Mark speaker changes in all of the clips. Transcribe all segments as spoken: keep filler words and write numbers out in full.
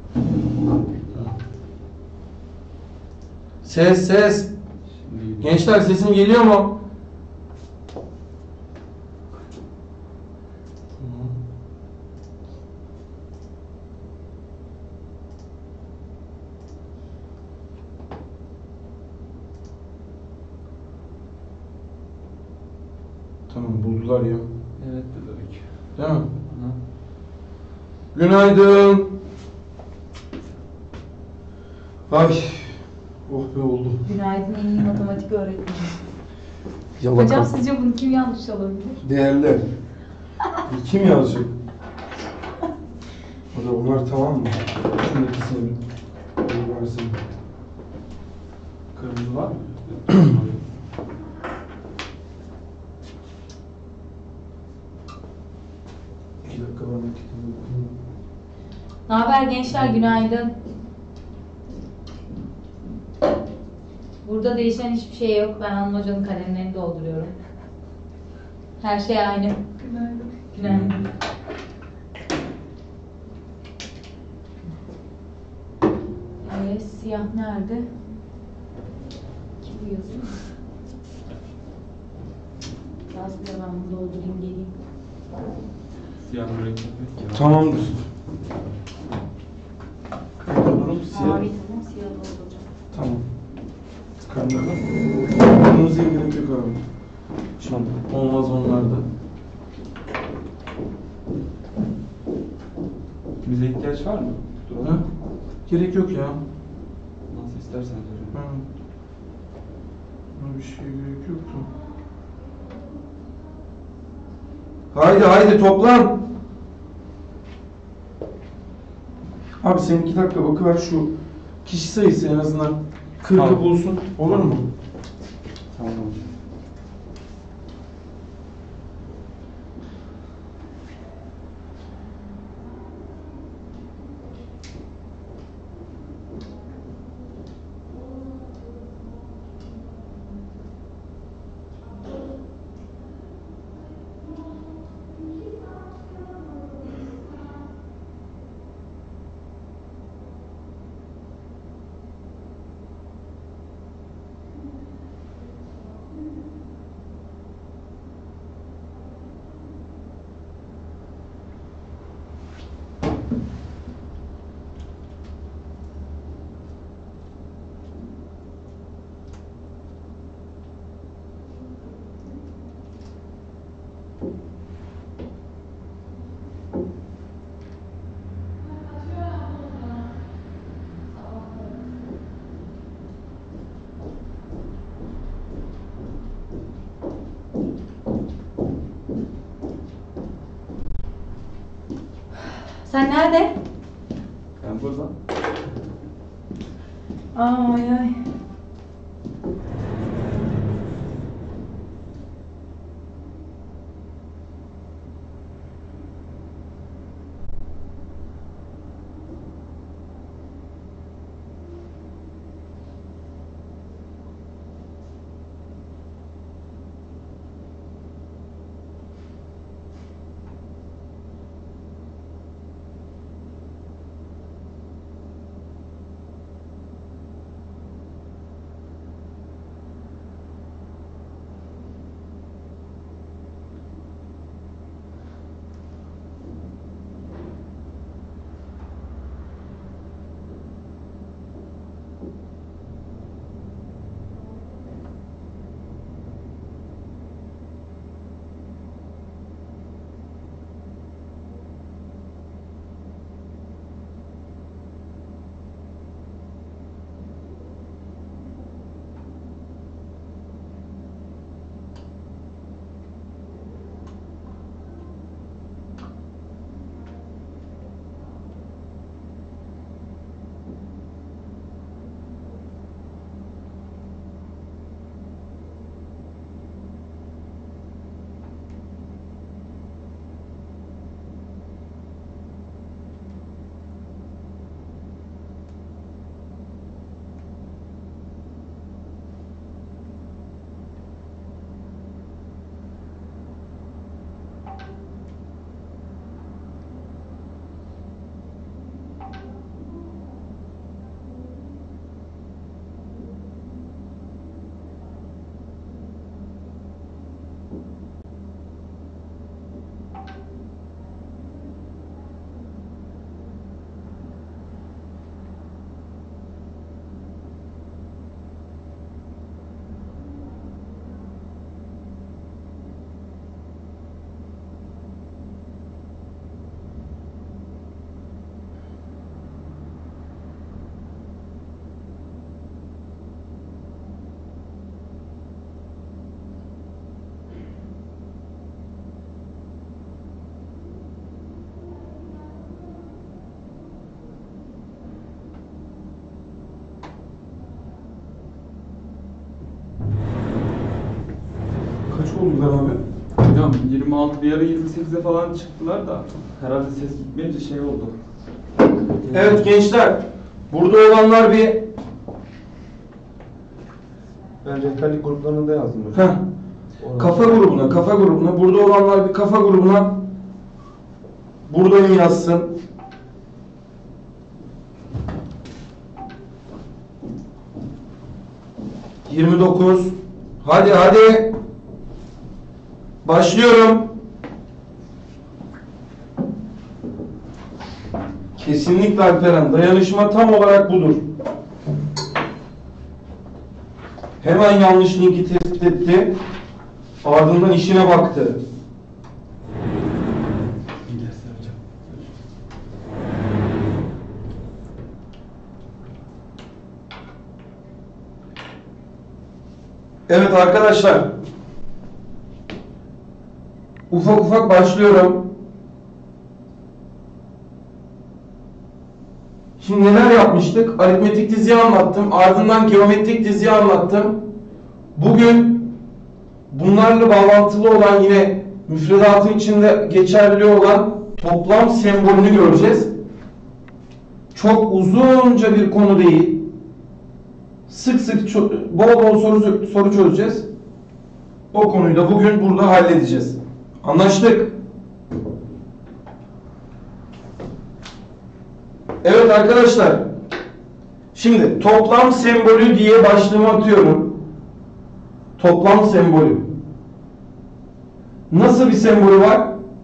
Speaker 1: Ses ses. Gençler sesim geliyor mu? Tamam buldular ya.
Speaker 2: Evet dedik.
Speaker 1: Değil mi? Hı. Günaydın. Ay. Oh be oldu.
Speaker 3: Günaydın en iyi matematik öğretmeni.
Speaker 1: Yalaka.
Speaker 3: Hocam sizce bunu kim yanlış alabilir?
Speaker 1: Değerler. Kim yazacak? Hadi onlar tamam mı? Şunun ikisini bir versin.
Speaker 2: Kırmızı var mı?
Speaker 1: İki dakika ben bir tıklayayım.
Speaker 3: Ne haber gençler, günaydın. Burada değişen hiçbir şey yok. Ben Hanım Hoca'nın kalemlerini dolduruyorum. Her şey aynı. Günaydın. Günaydın. Evet, siyah nerede? Kim bu yazıyor? Yaz bir ben bunu doldurayım geleyim.
Speaker 2: Siyah mürekkep yok ki.
Speaker 1: Tamamdır. Kaldıralım siyah.
Speaker 3: Mavi tamam, siyah dolduracağım.
Speaker 1: Tamam. Kaldıralım. Kırmızıya gerek yok abi. Tamam. Olmaz onlarda.
Speaker 2: Bize ihtiyaç var mı?
Speaker 1: Ha? Gerek yok ya.
Speaker 2: Nasıl isterseniz hocam.
Speaker 1: Ha. Buna bir şey gerek yoktu. Haydi haydi toplan. Abi sen iki dakika bakıver şu kişi sayısı en azından kırkı
Speaker 2: Tamam.
Speaker 1: bulsun. Olur mu?
Speaker 2: Tamam hocam.
Speaker 3: Sen nerede?
Speaker 2: Ben burada.
Speaker 3: Ay ay.
Speaker 1: oldular abi?
Speaker 2: Hocam yirmi altı bir ara yirmi sekize falan çıktılar da herhalde ses gitmeyince şey oldu.
Speaker 1: Evet gençler, burada olanlar bir...
Speaker 4: Ben rehberlik gruplarına da yazdım hocam.
Speaker 1: Heh, kafa grubuna, kafa grubuna, burada olanlar bir kafa grubuna buradan yazsın. yirmi dokuz. Hadi hadi. Başlıyorum. Kesinlikle Alperen. Dayanışma tam olarak budur. Hemen yanlış linki tespit etti. Ardından işine baktı.
Speaker 2: İyi dersler hocam.
Speaker 1: Evet arkadaşlar. Ufak ufak başlıyorum. Şimdi neler yapmıştık? Aritmetik diziyi anlattım. Ardından geometrik diziyi anlattım. Bugün bunlarla bağlantılı olan yine müfredatın içinde geçerli olan toplam sembolünü göreceğiz. Çok uzunca bir konu değil. Sık sık bol bol soru, soru çözeceğiz. O konuyu da bugün burada halledeceğiz. Anlaştık. Evet arkadaşlar. Şimdi toplam sembolü diye başlığımı atıyorum. Toplam sembolü. Nasıl bir sembolü var?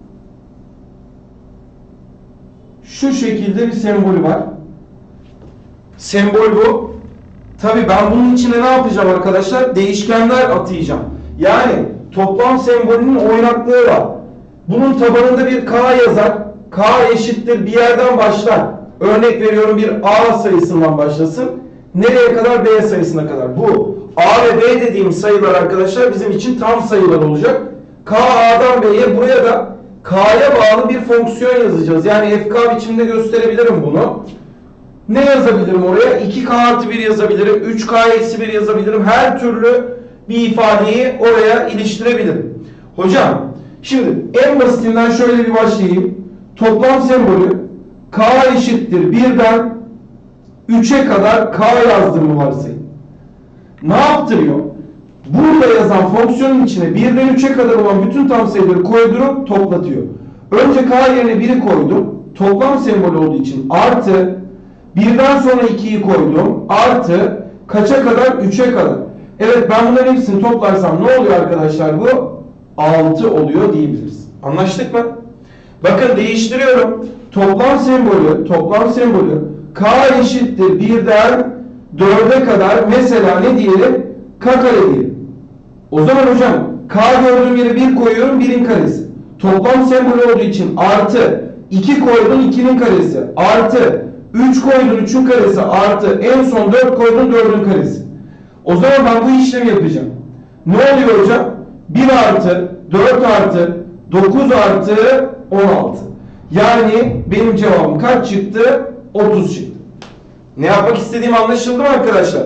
Speaker 1: Şu şekilde bir sembolü var. Sembol bu. Tabii ben bunun içine ne yapacağım arkadaşlar? Değişkenler atayacağım. Yani toplam sembolünün oynaklığı var. Bunun tabanında bir K yazar. K eşittir bir yerden başlar. Örnek veriyorum, bir A sayısından başlasın. Nereye kadar? B sayısına kadar. Bu A ve B dediğim sayılar arkadaşlar bizim için tam sayılar olacak. K A'dan B'ye, buraya da K'ya bağlı bir fonksiyon yazacağız. Yani F K biçiminde gösterebilirim bunu. Ne yazabilirim oraya? iki K artı bir yazabilirim. üç K eksi bir yazabilirim. Her türlü bir ifadeyi oraya iliştirebilirim. Hocam şimdi en basitinden şöyle bir başlayayım. Toplam sembolü K eşittir birden üçe kadar K yazdığımı varsayın. Ne yaptırıyor? Burada yazan fonksiyonun içine birden üçe kadar olan bütün tam sayıları koydurup toplatıyor. Önce K yerine biri koydum. Toplam sembolü olduğu için artı, birden sonra ikiyi koydum. Artı kaça kadar? üçe kadar. Evet, ben bunların hepsini toplarsam ne oluyor arkadaşlar bu? altı oluyor diyebiliriz. Anlaştık mı? Bakın değiştiriyorum. Toplam sembolü, toplam sembolü K eşittir birden dörde kadar, mesela ne diyelim? K kare diyelim. O zaman hocam K gördüğüm yere bir koyuyorum, birin karesi. Toplam sembolü olduğu için artı iki koydun, ikinin karesi. Artı üç koydun, üçün karesi. Artı en son dört koydun, dördün karesi. O zaman ben bu işlemi yapacağım. Ne oluyor hocam? bir artı dört artı dokuz artı on altı. Yani benim cevabım kaç çıktı? otuz çıktı. Ne yapmak istediğim anlaşıldı mı arkadaşlar?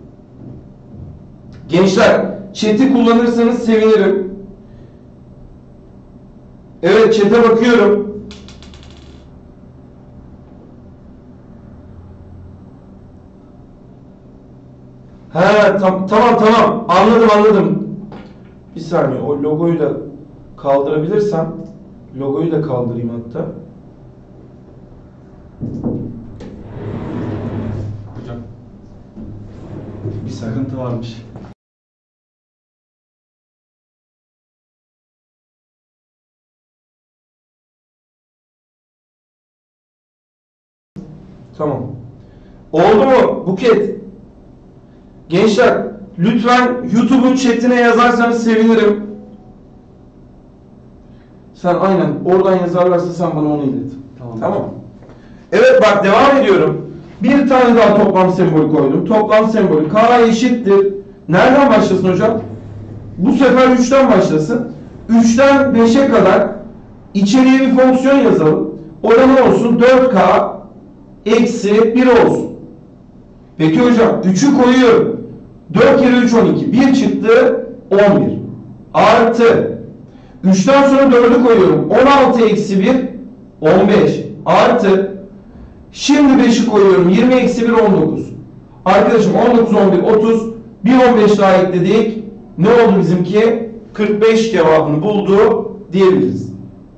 Speaker 1: Gençler, chat'i kullanırsanız sevinirim. Evet, chat'e bakıyorum. He, tam, tamam tamam anladım anladım. Bir saniye, o logoyu da kaldırabilirsem, logoyu da kaldırayım hatta.
Speaker 2: Hocam
Speaker 1: Bir saniye.
Speaker 2: sıkıntı varmış.
Speaker 1: Tamam. Oldu mu Buket? Gençler, lütfen YouTube'un chatine yazarsanız sevinirim. Sen aynen oradan yazarlarsa sen bana onu ilet.
Speaker 2: Tamam.
Speaker 1: Tamam. Evet bak, devam ediyorum. Bir tane daha toplam sembolü koydum. Toplam sembolü K eşittir. Nereden başlasın hocam? Bu sefer üçten başlasın. üçten beşe kadar içeriye bir fonksiyon yazalım. O da ne olsun? dört K eksi bir olsun. Peki hocam, üçü koyuyorum. dört kere üç on iki. bir çıktı on bir. artı üçten sonra dördü koyuyorum. on altı eksi bir on beş artı şimdi beşi koyuyorum. yirmi eksi bir on dokuz. Arkadaşım on dokuz on bir otuz. Bir on beş daha ekledik. Ne oldu bizimki? kırk beş cevabını buldu diyebiliriz.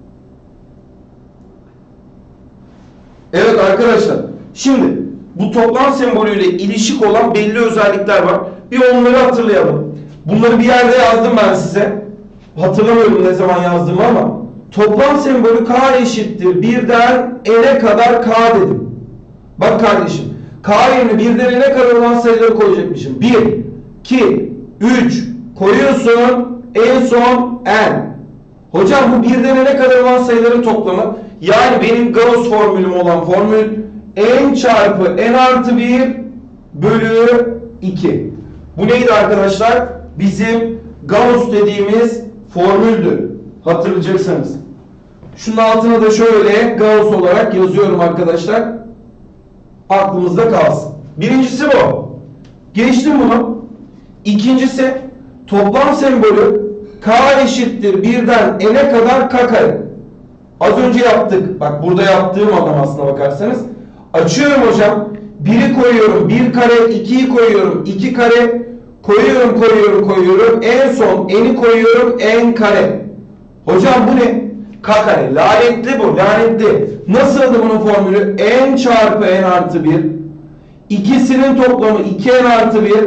Speaker 1: Evet arkadaşlar. Şimdi bu toplam sembolüyle ilişik olan belli özellikler var. Bir onları hatırlayalım. Bunları bir yerde yazdım ben size. Hatırlamıyorum ne zaman yazdığımı ama toplam sembolü k eşittir birden n'e kadar k dedim. Bak kardeşim, k yerine birden n'e kadar olan sayıları koyacakmışım. bir, iki, üç koyuyorsun, en son n. Hocam bu birden n'e kadar olan sayıların toplamı, yani benim Gauss formülüm olan formül n çarpı n artı bir bölü iki. Bu neydi arkadaşlar? Bizim Gauss dediğimiz formüldü. Hatırlayacaksınız. Şunun altına da şöyle Gauss olarak yazıyorum arkadaşlar. Aklımızda kalsın. Birincisi bu. Geçtim bunu. İkincisi toplam sembolü k eşittir birden n'e kadar k kare. Az önce yaptık. Bak burada yaptığım adam aslına bakarsanız. Açıyorum hocam. biri koyuyorum. bir kare. ikiyi koyuyorum. iki kare. Koyuyorum koyuyorum koyuyorum. En son n'i koyuyorum. N kare. Hocam bu ne? K kare. Lanetli bu. Lanetli. Nasıldı bunun formülü? N çarpı n artı bir. İkisinin toplamı iki n artı bir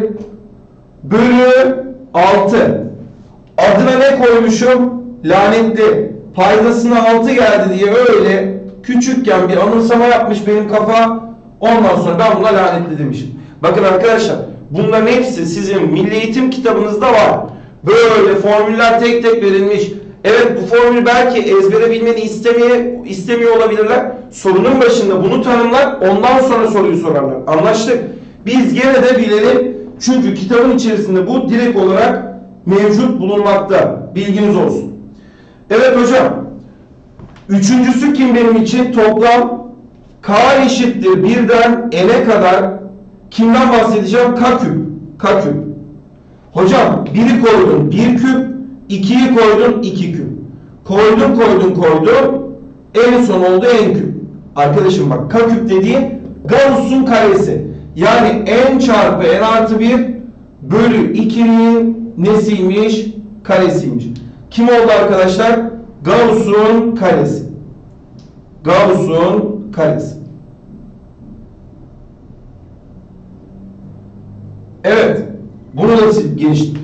Speaker 1: bölü altı. Adına ne koymuşum? Lanetli. Paydasına altı geldi diye öyle küçükken bir anımsama yapmış benim kafa. Ondan sonra ben buna lanetli demişim. Bakın arkadaşlar, bunların hepsi sizin milli eğitim kitabınızda var. Böyle formüller tek tek verilmiş. Evet, bu formülü belki ezbere bilmeni istemeye, istemiyor olabilirler. Sorunun başında bunu tanımlar, ondan sonra soruyu sorarlar. Anlaştık. Biz gene de bilelim. Çünkü kitabın içerisinde bu direkt olarak mevcut bulunmakta. Bilginiz olsun. Evet hocam. Üçüncüsü kim benim için? Toplam k eşittir birden n'e kadar kimden bahsedeceğim? K küp. K küp. Hocam biri koydun bir küp, ikiyi koydun iki küp. Koydun koydun koydun, en son oldu n küp. Arkadaşım bak, k küp dediğin Gauss'un karesi. Yani n çarpı n artı bir bölü ikinin nesiymiş? Karesiymiş. Kim oldu arkadaşlar? Gauss'un karesi. Gauss'un karesi. Evet. Bunu da genişledik.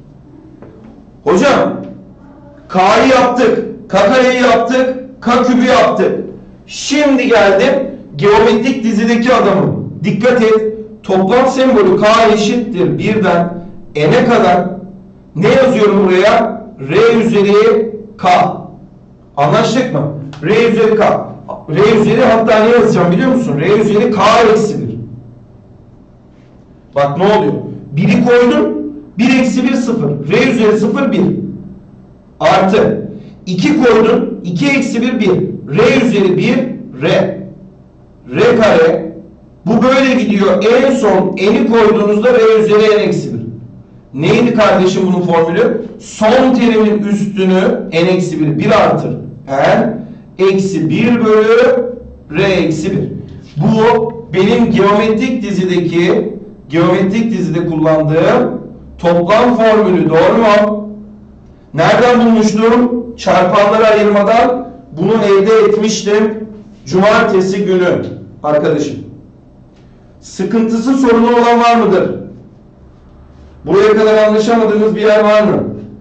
Speaker 1: Hocam K'yı yaptık. K kareyi yaptık. K kübü yaptık. Şimdi geldim geometrik dizideki adamım. Dikkat et. Toplam sembolü K eşittir birden n'e kadar. Ne yazıyorum buraya? R üzeri K. Anlaştık mı? R üzeri K. R üzeri, hatta ne yazacağım biliyor musun? R üzeri K eksi bir. Bak ne oluyor? biri koydum. bir eksi bir sıfır. R üzeri sıfır bir. Artı. iki koydun. iki eksi bir bir. R üzeri bir R. R kare. Bu böyle gidiyor. En son n'i koyduğunuzda R üzeri n eksi bir. Neydi kardeşim bunun formülü? Son terimin üstünü n eksi bir. bir artır. n eksi bir bölü R eksi bir. Bu benim geometrik dizideki geometrik dizide kullandığım toplam formülü, doğru mu? Nereden bulmuştum? Çarpanları ayırmadan bunu elde etmiştim. Cumartesi günü arkadaşım. Sıkıntısı, sorunu olan var mıdır? Buraya kadar anlaşamadığınız bir yer var mı?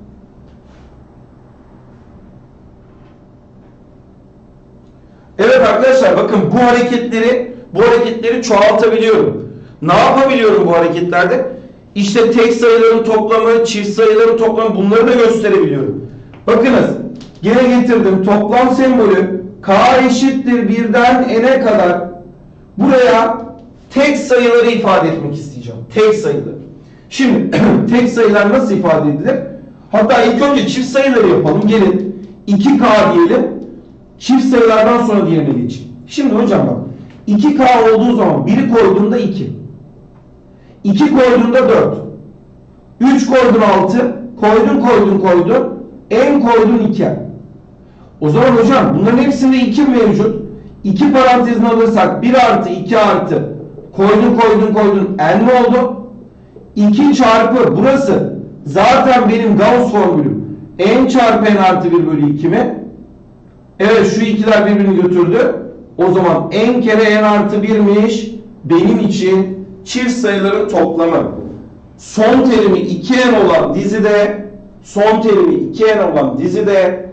Speaker 1: Evet arkadaşlar, bakın bu hareketleri bu hareketleri çoğaltabiliyorum. Ne yapabiliyorum bu hareketlerde? İşte tek sayıların toplamı, çift sayıların toplamı, bunları da gösterebiliyorum. Bakınız, gene getirdim. Toplam sembolü K eşittir birden n'e kadar. Buraya tek sayıları ifade etmek isteyeceğim. Tek sayıları. Şimdi tek sayılar nasıl ifade edilir? Hatta ilk önce çift sayıları yapalım. Gelin iki K diyelim. Çift sayılardan sonra diğerine geçeyim. Şimdi hocam bak. iki K olduğu zaman biri koyduğunda iki. iki koyduğunda dört. üç koydun altı. koydun koydun koydun, en koydun iki. O zaman hocam bunların hepsinde iki mevcut. iki parantezini alırsak bir artı iki artı koydun koydun koydun n mi oldu? iki çarpı burası zaten benim Gauss formülüm. N çarpı n artı bir bölü iki mi? Evet, şu ikiler birbirini götürdü. O zaman n kere n artı birmiş benim için çift sayıların toplamı. Son terimi iki n olan dizide, son terimi iki n olan dizide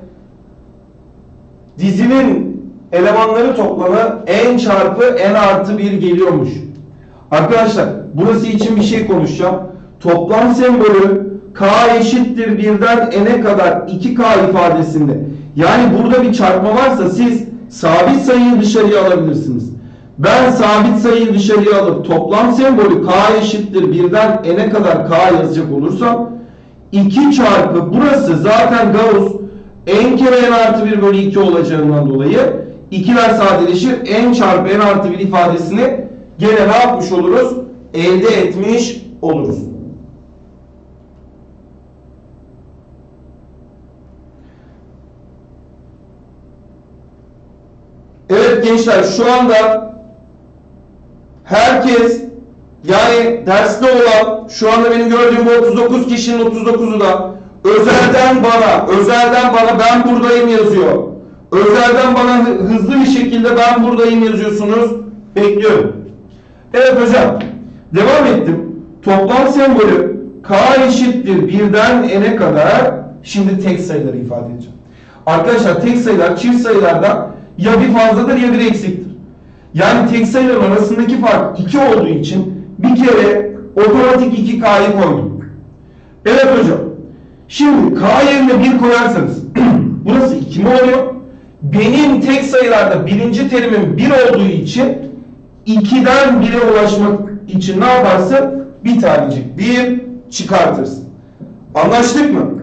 Speaker 1: dizinin elemanları toplamı n çarpı n artı bir geliyormuş. Arkadaşlar burası için bir şey konuşacağım. Toplam sembolü k eşittir birden n'e kadar iki k ifadesinde. Yani burada bir çarpma varsa siz sabit sayıyı dışarıya alabilirsiniz. Ben sabit sayıyı dışarıya alıp toplam sembolü k eşittir birden n'e kadar k yazacak olursam iki çarpı burası zaten Gauss n kere n artı bir bölü iki olacağından dolayı ikiler sadeleşir. N çarpı n artı bir ifadesini gene ne yapmış oluruz? Elde etmiş oluruz. Evet gençler, şu anda herkes, yani derste olan şu anda benim gördüğüm bu otuz dokuz kişinin otuz dokuzu da özelden bana, özelden bana ben buradayım yazıyor. Özelden bana hızlı bir şekilde ben buradayım yazıyorsunuz. Bekliyorum. Evet hocam, devam ettim. Toplam sembolü k eşittir birden n'e kadar, şimdi tek sayıları ifade edeceğim. Arkadaşlar tek sayılar çift sayılardan ya bir fazladır ya bir eksiktir. Yani tek sayıların arasındaki fark iki olduğu için bir kere otomatik iki k'yı koydum. Evet hocam. Şimdi k yerine bir koyarsanız burası iki mi oluyor? Benim tek sayılarda birinci terimim bir olduğu için ikiden bire ulaşmak için ne yaparsın? Bir tanecik bir çıkartırsın. Anlaştık mı?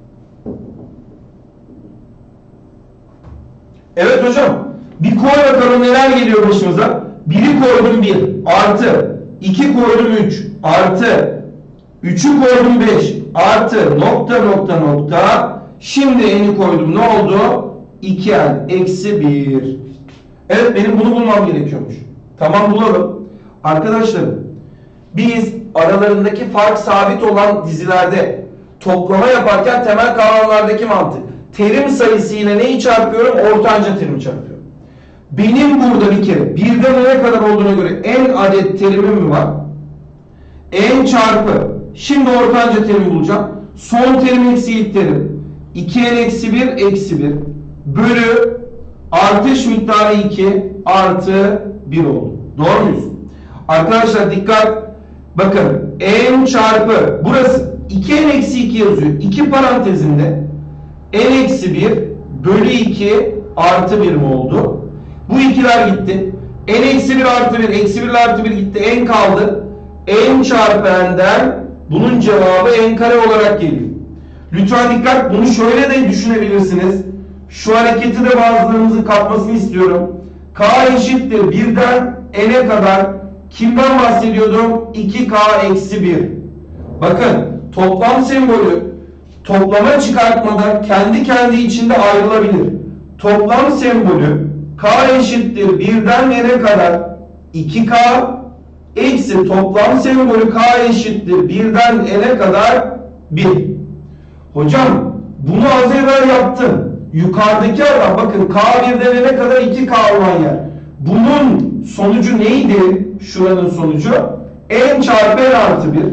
Speaker 1: Evet hocam. Bir koy bakalım neler geliyor başımıza. biri koydum bir artı iki koydum üç artı üçü koydum beş artı nokta nokta nokta. Şimdi n'i koydum, ne oldu? iki n eksi bir. Evet, benim bunu bulmam gerekiyormuş. Tamam, bulalım. Arkadaşlarım, biz aralarındaki fark sabit olan dizilerde toplama yaparken temel kavramlardaki mantık. Terim sayısı ile neyi çarpıyorum? Ortanca terimi çarpıyorum. Benim burada bir kere birden n'e kadar olduğuna göre n adet terimim mi var? N çarpı, şimdi ortanca terimi bulacağım. Son terim eksi ilk terim. iki n eksi bir eksi bir bölü artış miktarı iki artı bir oldu. Doğru muyuz? Arkadaşlar dikkat. Bakın n çarpı burası iki n eksi iki yazıyor. iki parantezinde n eksi bir bölü iki artı bir mi oldu? Bu ikiler gitti. N eksi bir artı bir, eksi bir artı bir gitti. N kaldı. N çarpı n'den bunun cevabı n kare olarak geliyor. Lütfen dikkat, bunu şöyle de düşünebilirsiniz. Şu hareketi de bazılarınızın kapmasını istiyorum. K eşittir birden n'e kadar kimden bahsediyordum? iki k eksi bir. Bakın toplam sembolü toplama çıkartmada kendi kendi içinde ayrılabilir. Toplam sembolü k eşittir birden n'e kadar iki k eksi toplam sembolü k eşittir birden n'e kadar bir. Hocam bunu az evvel yaptım. Yukarıdaki adam bakın k birden n'e kadar iki k olan yer. Bunun sonucu neydi? Şuranın sonucu n çarpı n artı bir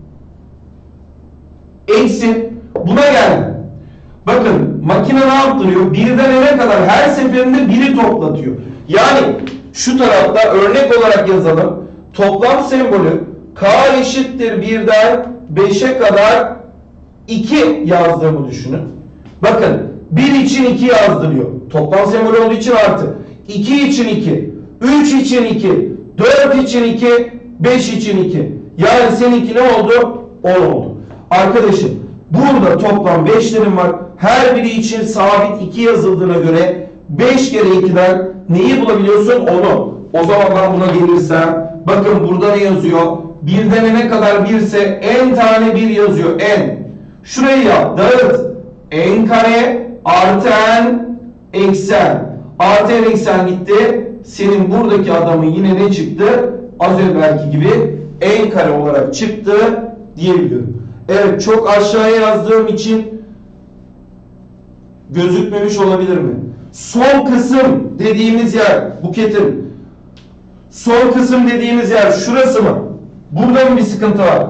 Speaker 1: eksi buna geldi. Bakın makine ne yaptırıyor? birden n'e kadar her seferinde biri toplatıyor. Yani şu tarafta örnek olarak yazalım. Toplam sembolü k eşittir birden beşe kadar iki yazdığımı düşünün. Bakın bir için iki yazdırıyor. Toplam sembolü olduğu için artı. iki için iki. üç için iki. dört için iki. beş için iki. Yani seninki ne oldu? on oldu. Arkadaşım burada toplam beşlerim var. Her biri için sabit iki yazıldığına göre beş kere ikiden neyi bulabiliyorsun? onu. O zaman ben buna gelirsem bakın burada ne yazıyor? birden n'e kadar bir ise n tane bir yazıyor. N. Şurayı yap. Dağıt. N kare artı n eksi n. Artı n eksi n gitti. Senin buradaki adamın yine ne çıktı? Az evvelki gibi n kare olarak çıktı diyebiliyorum. Evet, çok aşağıya yazdığım için gözükmemiş olabilir mi? Son kısım dediğimiz yer, Buket'im. Son kısım dediğimiz yer şurası mı? Burada mı bir sıkıntı var?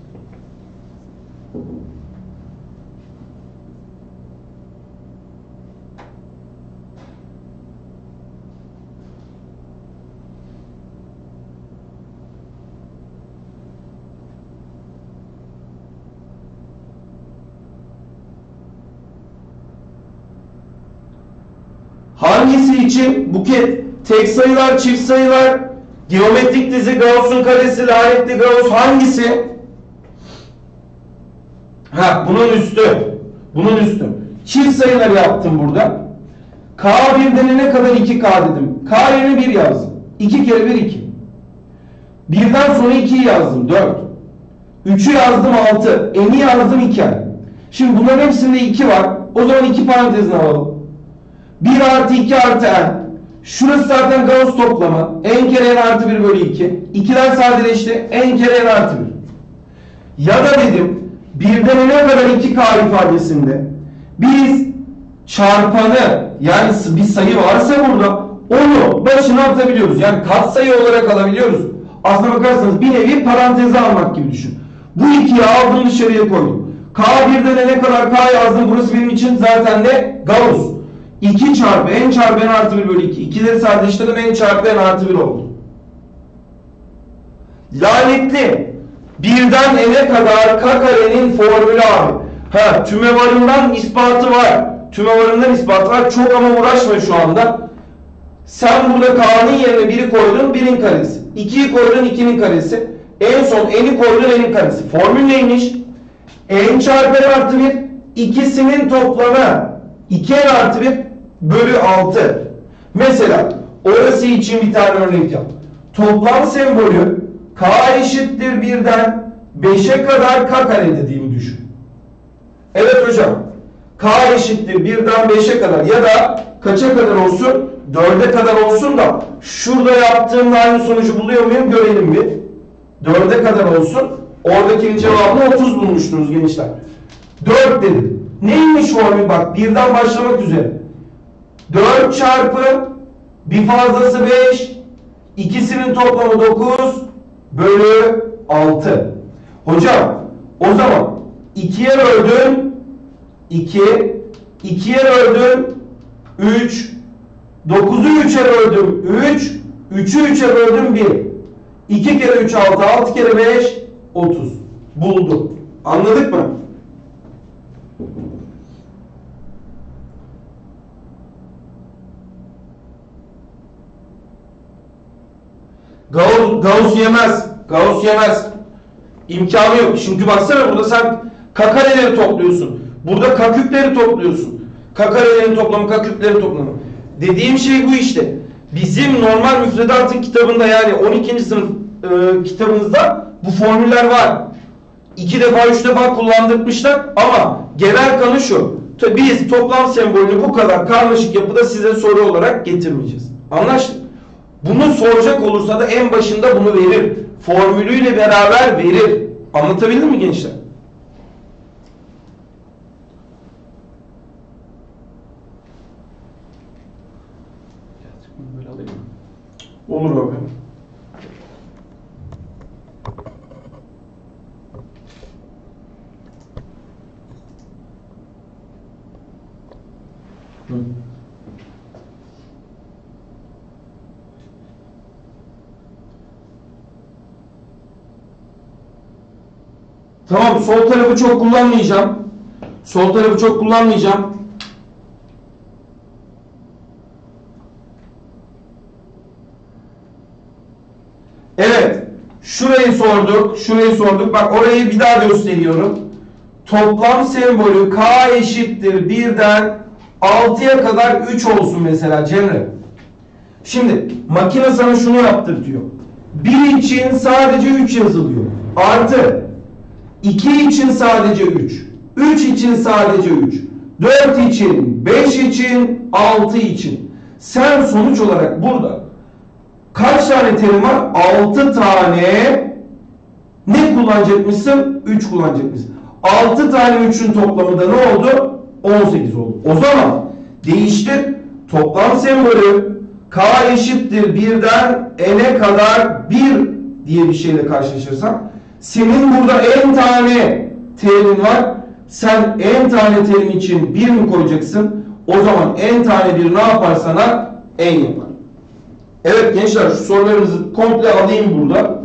Speaker 1: Hangisi için? Buket. Tek sayılar, çift sayılar, geometrik dizi, Gauss'un karesi, lanetli Gauss hangisi? Ha, bunun üstü. Bunun üstü. Çift sayıları yaptım burada. K birden ne kadar iki K dedim. K yerine bir yazdım. iki kere bir iki. birden sonra ikiyi yazdım. dört. üçü yazdım altı. N'i yazdım iki. Şimdi bunların hepsinde iki var. O zaman iki parantezine alalım. bir artı iki artı n. Şurası zaten Gauss toplamı. N kere n artı bir bölü iki. ikiden sadeleşti. N kere n artı bir. Ya da dedim birden ne kadar iki K ifadesinde biz çarpanı, yani bir sayı varsa burada onu başına atabiliyoruz. Yani katsayı olarak alabiliyoruz. Aslına bakarsanız bir nevi paranteze almak gibi düşün. Bu ikiyi aldım, dışarıya koydum. K birden ne kadar K yazdım. Burası benim için zaten de Gauss. iki çarpı n çarpı n artı bir bölü iki. ikileri sadeleştirdim, n çarpı n artı bir oldu. Lanetli. Birden n'e kadar k karenin formülü abi. Ha, tümevarından ispatı var. Tümevarından ispatı var. Çok ama uğraşma şu anda. Sen burada k'nın yerine biri koydun, birin karesi. ikiyi koydun, ikinin karesi. En son n'i koydun, n'in karesi. Formül neymiş? N çarpı n artı bir ikisinin toplamı iki n artı bir bölü altı. Mesela orası için bir tane örnek yap. Toplam sembolü k eşittir birden beşe kadar k kare dediğimi düşün. Evet hocam. K eşittir birden beşe kadar ya da kaça kadar olsun? dörde kadar olsun da şurada yaptığımda aynı sonucu buluyor muyum? Görelim bir. dörde kadar olsun. Oradakinin cevabını otuz bulmuştunuz gençler. dört dedim. Neymiş formül? Bak birden başlamak üzere. dört çarpı bir fazlası beş, ikisinin toplamı dokuz bölü altı. Hocam o zaman ikiye böldüm iki, ikiye böldüm üç, dokuzu üçe böldüm üç, üçü üçe böldüm bir. iki kere üç altı, altı kere beş otuz. Buldum. Anladık mı? Gauss, Gauss yemez. Gauss yemez. İmkanı yok. Çünkü baksana burada sen k kareleri topluyorsun. Burada k küpleri topluyorsun. K karelerin toplamı, k küplerin toplamı. Dediğim şey bu işte. Bizim normal müfredatın kitabında, yani on ikinci sınıf e, kitabımızda bu formüller var. iki defa, üç defa kullandırmışlar ama genel kanı şu. Biz toplam sembolünü bu kadar karmaşık yapıda size soru olarak getirmeyeceğiz. Anlaştık? Bunu soracak olursa da en başında bunu verir. Formülüyle beraber verir. Anlatabildim mi gençler?
Speaker 2: Böyle alayım mı?
Speaker 1: Olur abi. Hı. Tamam, sol tarafı çok kullanmayacağım. Sol tarafı çok kullanmayacağım. Evet. Şurayı sorduk. Şurayı sorduk. Bak orayı bir daha gösteriyorum. Toplam sembolü k eşittir birden altıya kadar üç olsun mesela Cemre. Şimdi makine sana şunu yaptırtıyor. bir için sadece üç yazılıyor. Artı iki için sadece üç. üç için sadece üç. dört için, beş için, altı için. Sen sonuç olarak burada kaç tane terim var? altı tane ne kullanacakmışsın? üç kullanacakmışsın. altı tane üçün toplamı da ne oldu? on sekiz oldu. O zaman değiştir. Toplam sembolü k eşittir birden n'e kadar bir diye bir şeyle karşılaşırsan, senin burada n tane terim var. Sen n tane terim için bir mi koyacaksın? O zaman n tane bir ne yapar sana? N yapar. Evet gençler, şu sorularımızı komple alayım burada.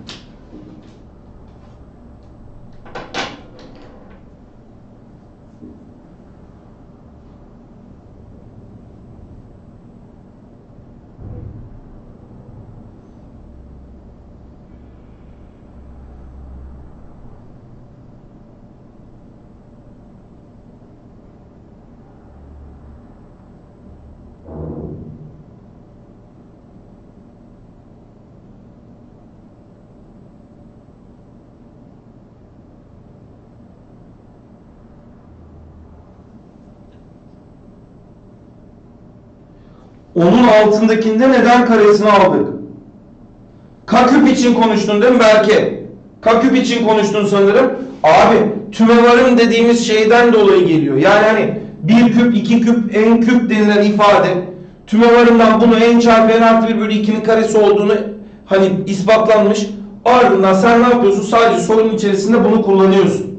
Speaker 1: Onun altındakinde neden karesini aldık? Kaküp için konuştun değil mi Berke? Kaküp için konuştun sanırım. Abi tümevarım dediğimiz şeyden dolayı geliyor. Yani hani bir küp, iki küp, n küp denilen ifade tümevarımdan bunu n çarpı n artı bir bölü ikinin karesi olduğunu hani ispatlanmış. Ardından sen ne yapıyorsun? Sadece sorunun içerisinde bunu kullanıyorsun.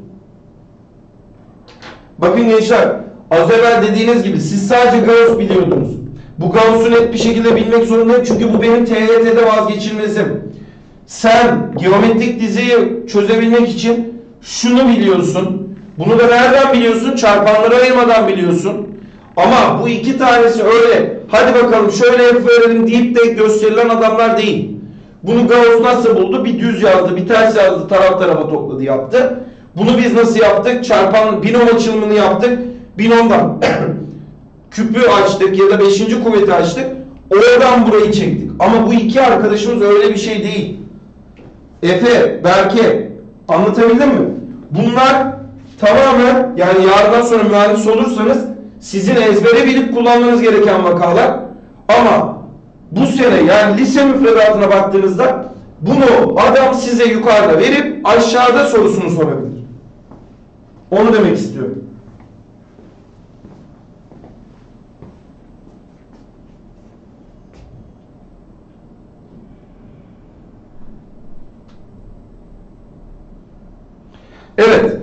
Speaker 1: Bakın gençler, az evvel dediğiniz gibi siz sadece Gauss biliyordunuz. Bu Gauss'u net bir şekilde bilmek zorundayım çünkü bu benim T Y T'de vazgeçilmezim. Sen geometrik diziyi çözebilmek için şunu biliyorsun. Bunu da nereden biliyorsun? Çarpanları ayırmadan biliyorsun. Ama bu iki tanesi öyle hadi bakalım şöyle yapıverelim deyip de gösterilen adamlar değil. Bunu Gauss nasıl buldu? Bir düz yazdı, bir ters yazdı, taraf tarafa topladı, yaptı. Bunu biz nasıl yaptık? Çarpan binom açılımını yaptık. Binomdan küpü açtık ya da beşinci kuvveti açtık. Oradan burayı çektik. Ama bu iki arkadaşımız öyle bir şey değil. Efe, Berke, anlatabildim mi? Bunlar tamamen, yani yarından sonra mühendis olursanız sizin ezbere bilip kullanmanız gereken vakalar. Ama bu sene yani lise müfredatına baktığınızda bunu adam size yukarıda verip aşağıda sorusunu sorabilir. Onu demek istiyorum. Evet.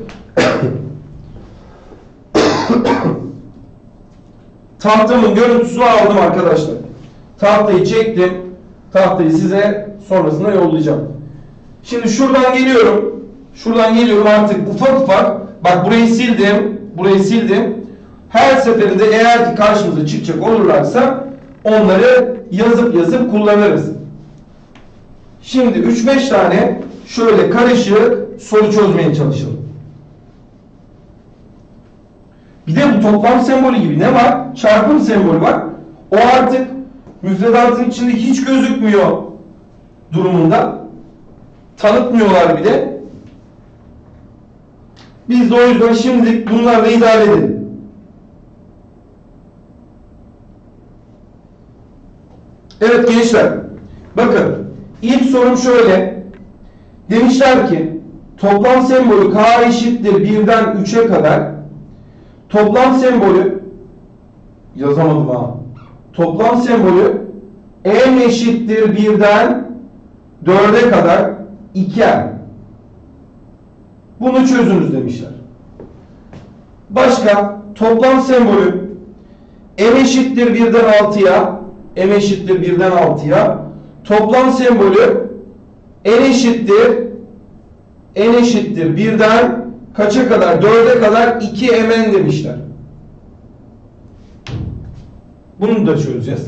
Speaker 1: Tahtamın görüntüsünü aldım arkadaşlar. Tahtayı çektim. Tahtayı size sonrasında yollayacağım. Şimdi şuradan geliyorum. Şuradan geliyorum artık ufak ufak. Bak burayı sildim. Burayı sildim. Her seferinde eğer ki karşımıza çıkacak olurlarsa onları yazıp yazıp kullanırız. Şimdi üç beş tane şöyle karışık soru çözmeye çalışalım. Bir de bu toplam sembolü gibi ne var? Çarpım sembolü var. O artık müfredatın içinde hiç gözükmüyor durumunda. Tanıtmıyorlar bile. Biz de o yüzden şimdilik bunlarla idare edelim. Evet gençler. Bakın. İlk sorum şöyle. Demişler ki toplam sembolü k eşittir birden üçe kadar. Toplam sembolü yazamadım ha. Toplam sembolü n eşittir birden dörde kadar iki n. Bunu çözünüz demişler. Başka toplam sembolü m eşittir birden altıya m eşittir birden altıya toplam sembolü n eşittir n eşittir birden kaça kadar? dörde kadar iki mn demişler. Bunu da çözeceğiz.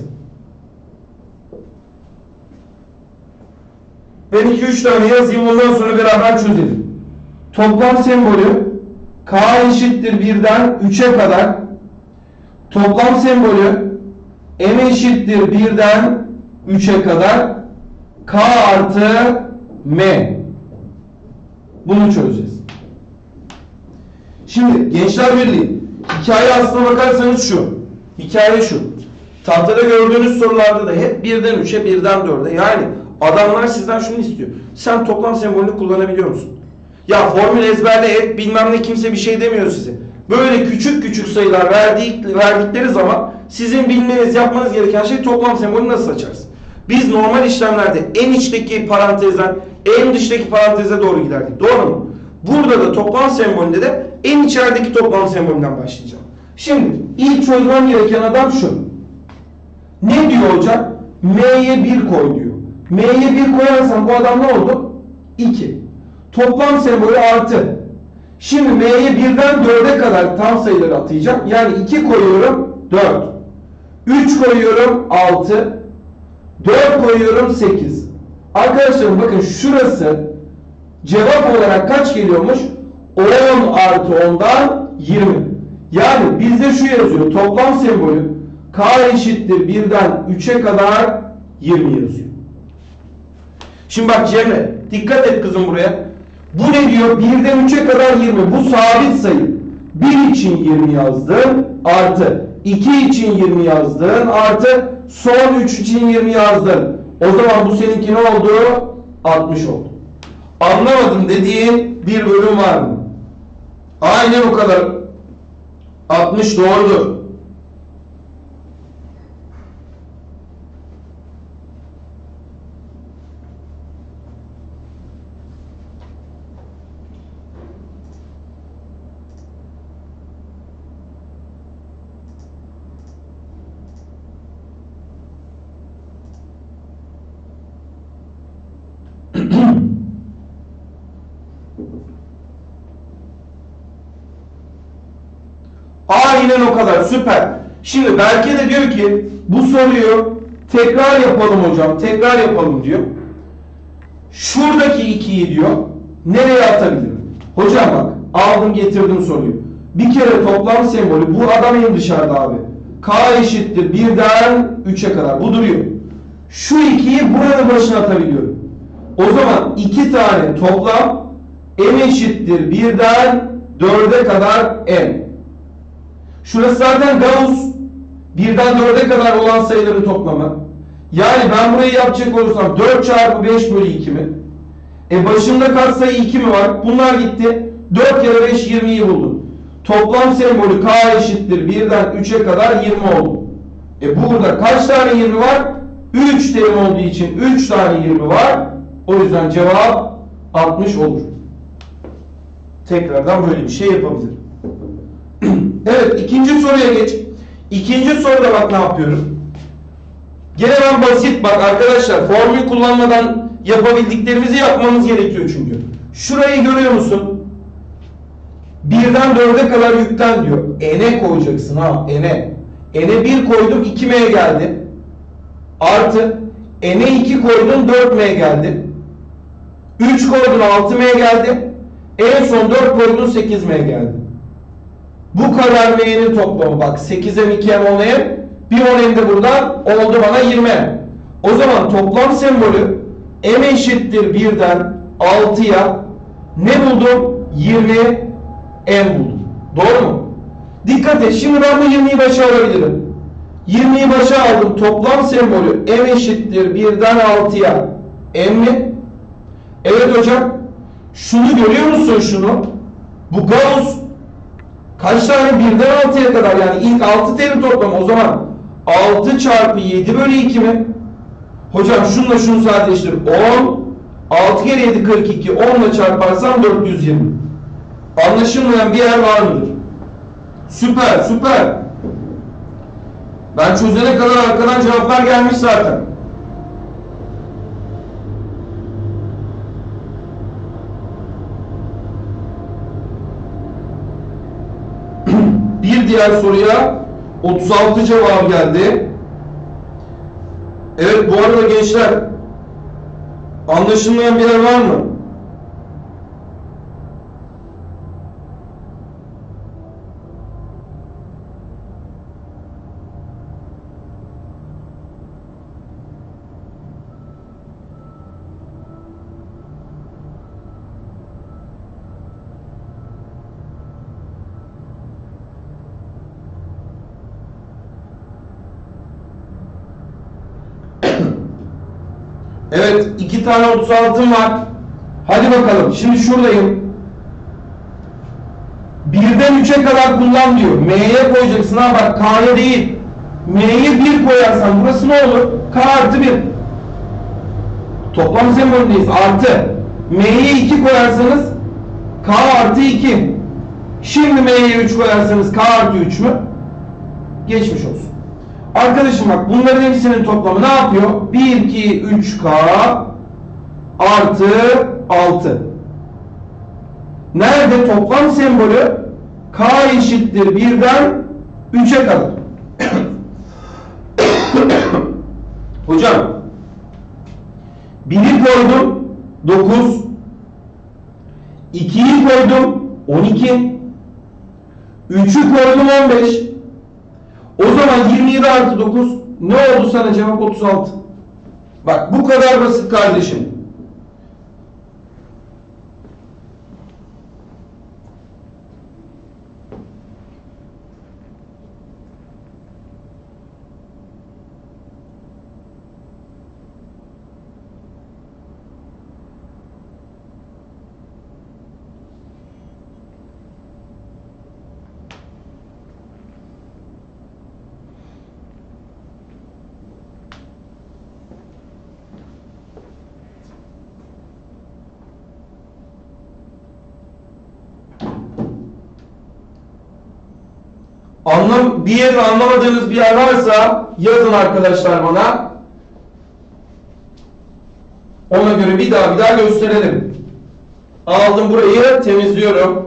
Speaker 1: Ben iki üç tane yazayım, ondan sonra beraber çözelim. Toplam sembolü k eşittir birden üçe kadar toplam sembolü m eşittir birden üçe kadar k artı m. Bunu çözeceğiz. Şimdi Gençler Birliği, hikaye aslına bakarsanız şu. Hikaye şu. Tahtada gördüğünüz sorularda da hep birden üçe, birden dörde. Yani adamlar sizden şunu istiyor. Sen toplam sembolünü kullanabiliyor musun? Ya formül ezberle et bilmem ne, kimse bir şey demiyor size. Böyle küçük küçük sayılar verdik, verdikleri zaman sizin bilmeniz, yapmanız gereken şey toplam sembolü nasıl açarsın? Biz normal işlemlerde en içteki parantezden en dıştaki paranteze doğru giderdik. Doğru mu? Burada da toplam sembolünde de en içerideki toplam sembolünden başlayacağım. Şimdi ilk çözmem gereken adam şu. Ne diyor hocam? M'ye bir koy diyor. M'ye bir koyarsam bu adam ne oldu? iki. Toplam sembolü artı. Şimdi M'ye birden dörde kadar tam sayıları atayacağım. Yani iki koyuyorum dört. üç koyuyorum altı. dört koyuyorum sekiz. Arkadaşlarım bakın şurası cevap olarak kaç geliyormuş? on artı ondan yirmi. Yani bizde şu yazıyor. Toplam sembolü K eşittir birden üçe kadar yirmi yazıyor. Şimdi bak Cemre, dikkat et kızım buraya. Bu ne diyor? birden üçe kadar yirmi. Bu sabit sayı. bir için yirmi yazdın artı. iki için yirmi yazdın artı. Son üç için yirmi yazdın. O zaman bu seninki ne oldu? altmış oldu. Anlamadım dediğin bir bölüm var mı? Aynen o kadar. altmış doğrudur. Aynen o kadar, süper. Şimdi Berke de diyor ki bu soruyu tekrar yapalım hocam, tekrar yapalım diyor. Şuradaki ikiyi diyor nereye atabilirim? Hocam bak aldım getirdim soruyu. Bir kere toplam sembolü, bu adam en dışarıda abi. K eşittir birden üçe kadar, bu duruyor. Şu ikiyi buranın başına atabiliyorum. O zaman iki tane toplam m eşittir birden dörde kadar m. Şurası zaten Gauss birden dörde kadar olan sayıların toplamı. Yani ben burayı yapacak olursam dört çarpı beş bölü iki mi? E başında kaç sayı iki mi var? Bunlar gitti. dört kere beş yirmiyi buldum. Toplam sembolü K eşittir birden üçe kadar yirmi oldu. E burada kaç tane yirmi var? üç terim olduğu için üç tane yirmi var. O yüzden cevap altmış olur. Tekrardan böyle bir şey yapabilirim. Evet, ikinci soruya geç. İkinci soruda bak ne yapıyorum. Gene ben basit bak arkadaşlar, formül kullanmadan yapabildiklerimizi yapmamız gerekiyor çünkü. Şurayı görüyor musun? birden dörde kadar yüklen diyor. N'e koyacaksın ha, n'e. N'e bir koydum iki m geldi. Artı n'e iki koydun dört m geldi. üç koydun altı m geldi. En son dört koydun sekiz m geldi. Bu kadar m'nin toplamı bak sekiz m iki m on m, bir on m de buradan oldu bana yirmi m. O zaman toplam sembolü m eşittir birden altıya ne buldum? yirmi m buldum. Doğru mu? Dikkat et, şimdi ben bu yirmiyi başa alabilirim. yirmiyi başa aldım. Toplam sembolü m eşittir birden altıya m mi? Evet hocam. Şunu görüyor musun şunu? Bu Gauss kaç tane birden altıya kadar, yani ilk altı terim toplamı, o zaman altı çarpı yedi bölü iki mi? Hocam şununla şunu sadeleştir. on, altı kere yedi kırk iki, on ile çarparsam dört yüz yirmi. Anlaşılmayan bir yer var mıdır? Süper, süper. Ben çözene kadar arkadan cevaplar gelmiş zaten. Bir diğer soruya otuz altı cevap geldi. Evet, bu arada gençler, anlaşılmayan bir yer var mı? Evet, iki tane otuz altım var. Hadi bakalım. Şimdi şuradayım. birden üçe kadar kullan diyor. M'ye koyacaksın ha bak, K'ya değil. M'ye bir koyarsan burası ne olur? K artı bir. Toplam sembolündeyiz. Artı. M'ye iki koyarsanız K artı iki. Şimdi M'ye üç koyarsanız K artı üç mü? Geçmiş olsun. Arkadaşım bak, bunların hepsinin toplamı ne yapıyor? bir, iki, üç K artı altı. Nerede toplam sembolü? K eşittir birden üçe kadar. Hocam, biri koydum dokuz, ikiyi koydum on iki, üçü koydum on beş. O zaman yirmi yedi artı dokuz ne oldu sana? Cevap otuz altı. Bak, bu kadar basit kardeşim. Anlam, bir yeri anlamadığınız bir yer varsa yazın arkadaşlar bana. Ona göre bir daha bir daha gösterelim. Aldım burayı, temizliyorum.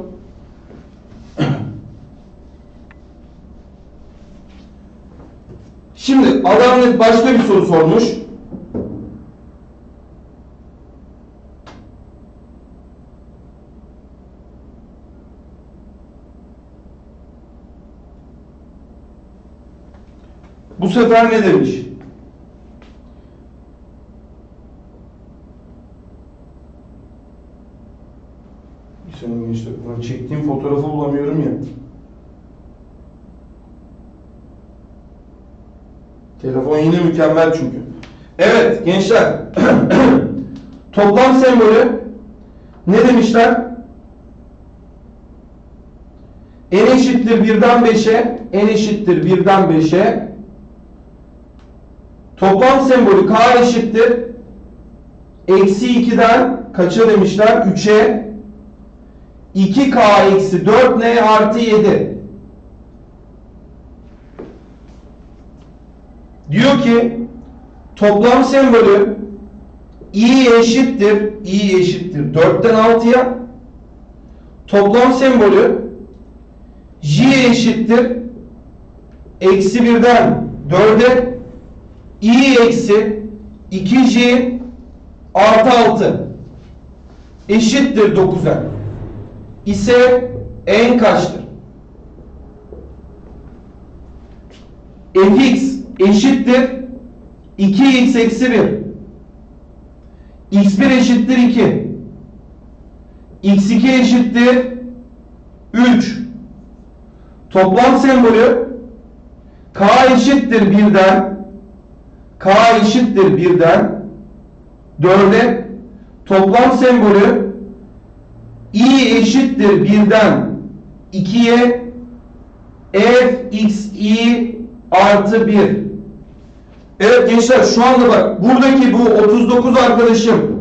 Speaker 1: Şimdi adam başka bir soru sormuş. Bu sefer ne demiş? Bir saniye gençler, ulan çektiğim fotoğrafı bulamıyorum ya. Telefon yine mükemmel çünkü. Evet gençler. Toplam sembolü ne demişler? N eşittir birden beşe, N eşittir birden beşe. Toplam sembolü K eşittir eksi ikiden kaça demişler? üçe. iki K eksi dört N artı yedi. Diyor ki toplam sembolü I eşittir I eşittir dörtten altıya. Toplam sembolü J eşittir eksi birden dörde. I eksi iki J artı altı eşittir dokuza ise N kaçtır? Fx eşittir iki x eksi bir. x bir eşittir iki. x iki eşittir üç. Toplam sembolü K eşittir birden K eşittir birden dörde. Toplam sembolü I eşittir birden ikiye. Fxi artı bir. Evet gençler, şu anda bak buradaki bu otuz dokuz arkadaşım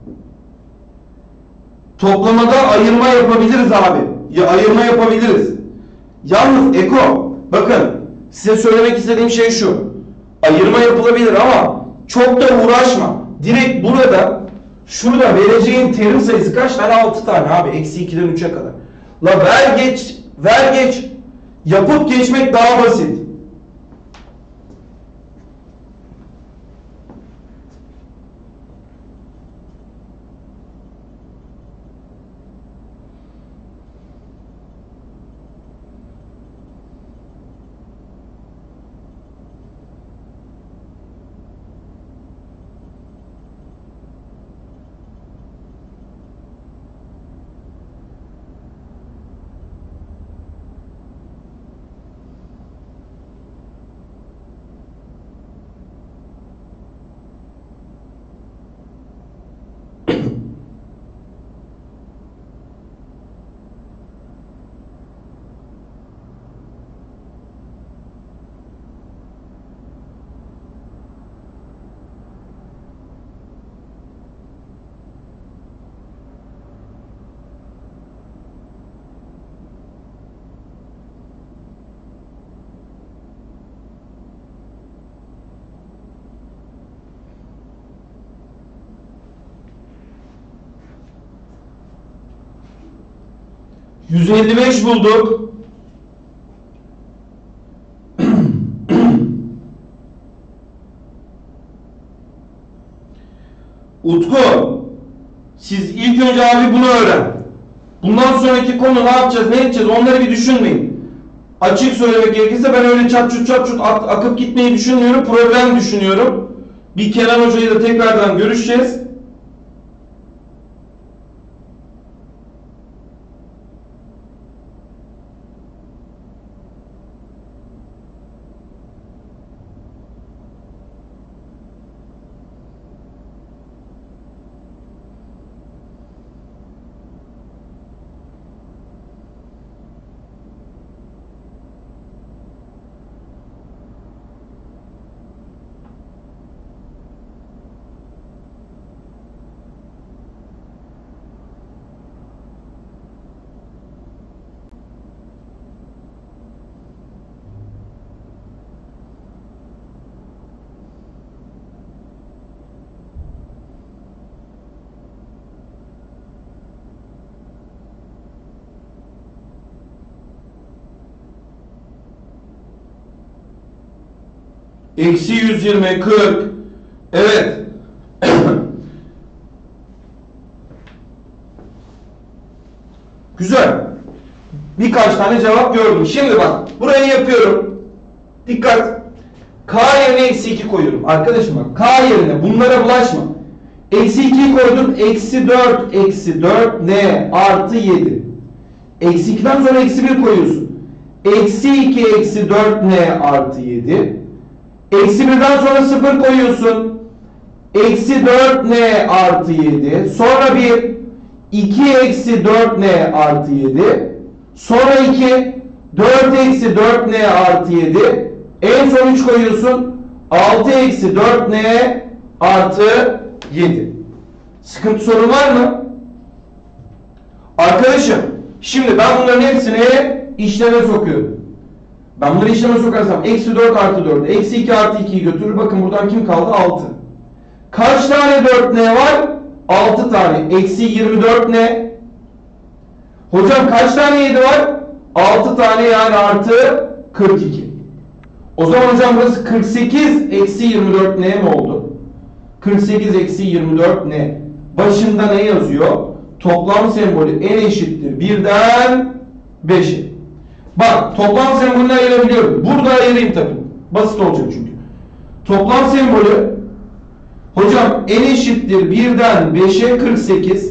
Speaker 1: toplamada ayırma yapabiliriz abi. Ya ayırma yapabiliriz. Yalnız Eko, bakın size söylemek istediğim şey şu. Ayırma yapılabilir ama çok da uğraşma. Direkt burada şurada vereceğin terim sayısı kaç tane? altı tane abi. Eksi ikiden üçe kadar. La ver geç, ver geç. Yapıp geçmek daha basit. yüz elli beş bulduk. Utku, siz ilk önce abi bunu öğren. Bundan sonraki konu ne yapacağız, ne edeceğiz onları bir düşünmeyin. Açık söylemek gerekirse ben öyle çat çut çat çut ak- akıp gitmeyi düşünmüyorum, problem düşünüyorum. Bir Kenan Hoca'yla da tekrardan görüşeceğiz. Eksi yüz yirmi, kırk. Evet. Güzel. Birkaç tane cevap gördüm. Şimdi bak. Burayı yapıyorum. Dikkat. K yerine eksi iki koyuyorum. Arkadaşım bak. K yerine bunlara bulaşma. Eksi ikiyi koydun. Eksi dört. Eksi dört. Ne? Artı yedi. Eksi ikiden sonra eksi bir koyuyorsun. Eksi iki. Eksi dört. Ne? Artı yedi. Eksi birden sonra sıfır koyuyorsun. Eksi dört n artı yedi. Sonra bir. iki eksi dört n artı yedi. Sonra iki. dört eksi dört n artı yedi. En son üç koyuyorsun. altı eksi dört n artı yedi. Sıkıntı sorun var mı? Arkadaşım. Şimdi ben bunların hepsini işleme sokuyorum. Ben bunları işleme sokarsam eksi dört artı dört, eksi iki artı ikiyi götürür. Bakın buradan kim kaldı? altı. Kaç tane dört n var? altı tane. Eksi yirmi dört n. Hocam kaç tane yedi var? altı tane, yani artı kırk iki. O zaman hocam burası kırk sekiz eksi yirmi dört n mi oldu? kırk sekiz eksi yirmi dört n. Başında ne yazıyor? Toplam sembolü n eşittir birden beşe. Bak, toplam sembolünü ayırabiliyorum. Burada ayırayım tabii. Basit olacak çünkü. Toplam sembolü hocam n eşittir birden beşe kırk sekiz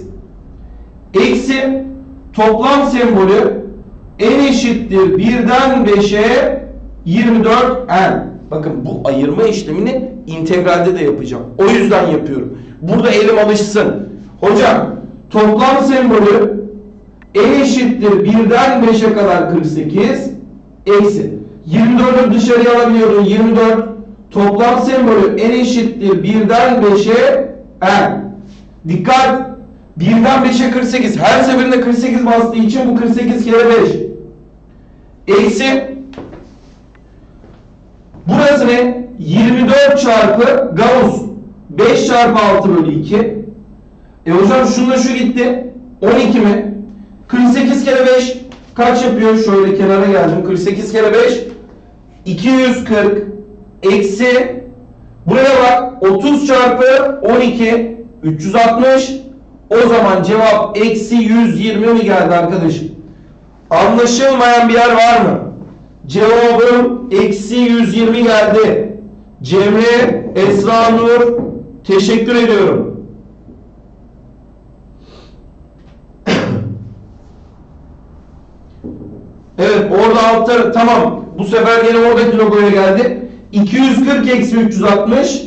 Speaker 1: eksi toplam sembolü n eşittir birden beşe yirmi dört n. Bakın bu ayırma işlemini integralde de yapacağım. O yüzden yapıyorum. Burada elim alışsın. Hocam toplam sembolü n eşittir birden beşe kadar kırk sekiz eksi yirmi dördü dışarıya alabiliyorum. yirmi dört toplam sembolü n eşittir birden beşe n. Dikkat! birden beşe kırk sekiz. Her seferinde kırk sekiz bastığı için bu kırk sekiz kere beş. Eksi burası ne? yirmi dört çarpı Gauss. beş çarpı altı bölü iki. E hocam şununla şu gitti. on iki mi? kırk sekiz kere beş kaç yapıyor? Şöyle kenara geldim. kırk sekiz kere beş iki yüz kırk eksi buraya bak otuz çarpı on iki üç yüz altmış. O zaman cevap eksi yüz yirmi mi geldi arkadaşım? Anlaşılmayan bir yer var mı? Cevabım eksi yüz yirmi geldi. Cemre, Esra Nur, teşekkür ediyorum. Evet, orada altta tamam. Bu sefer yine oradaki logoya geldi. iki yüz kırk eksi üç yüz altmış.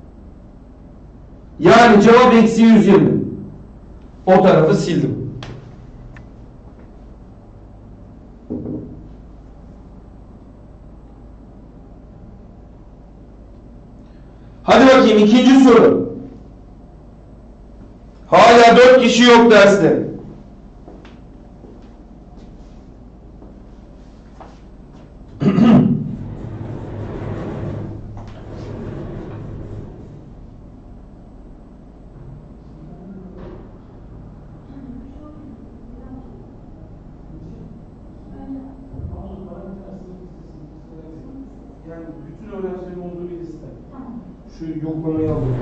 Speaker 1: Yani cevap eksi yüz yirmi. O tarafı sildim. Hadi bakayım ikinci soru. Hala dört kişi yok derste. Yani bütün öğrencilerin olduğu bir liste. Şu yoklamayı alalım.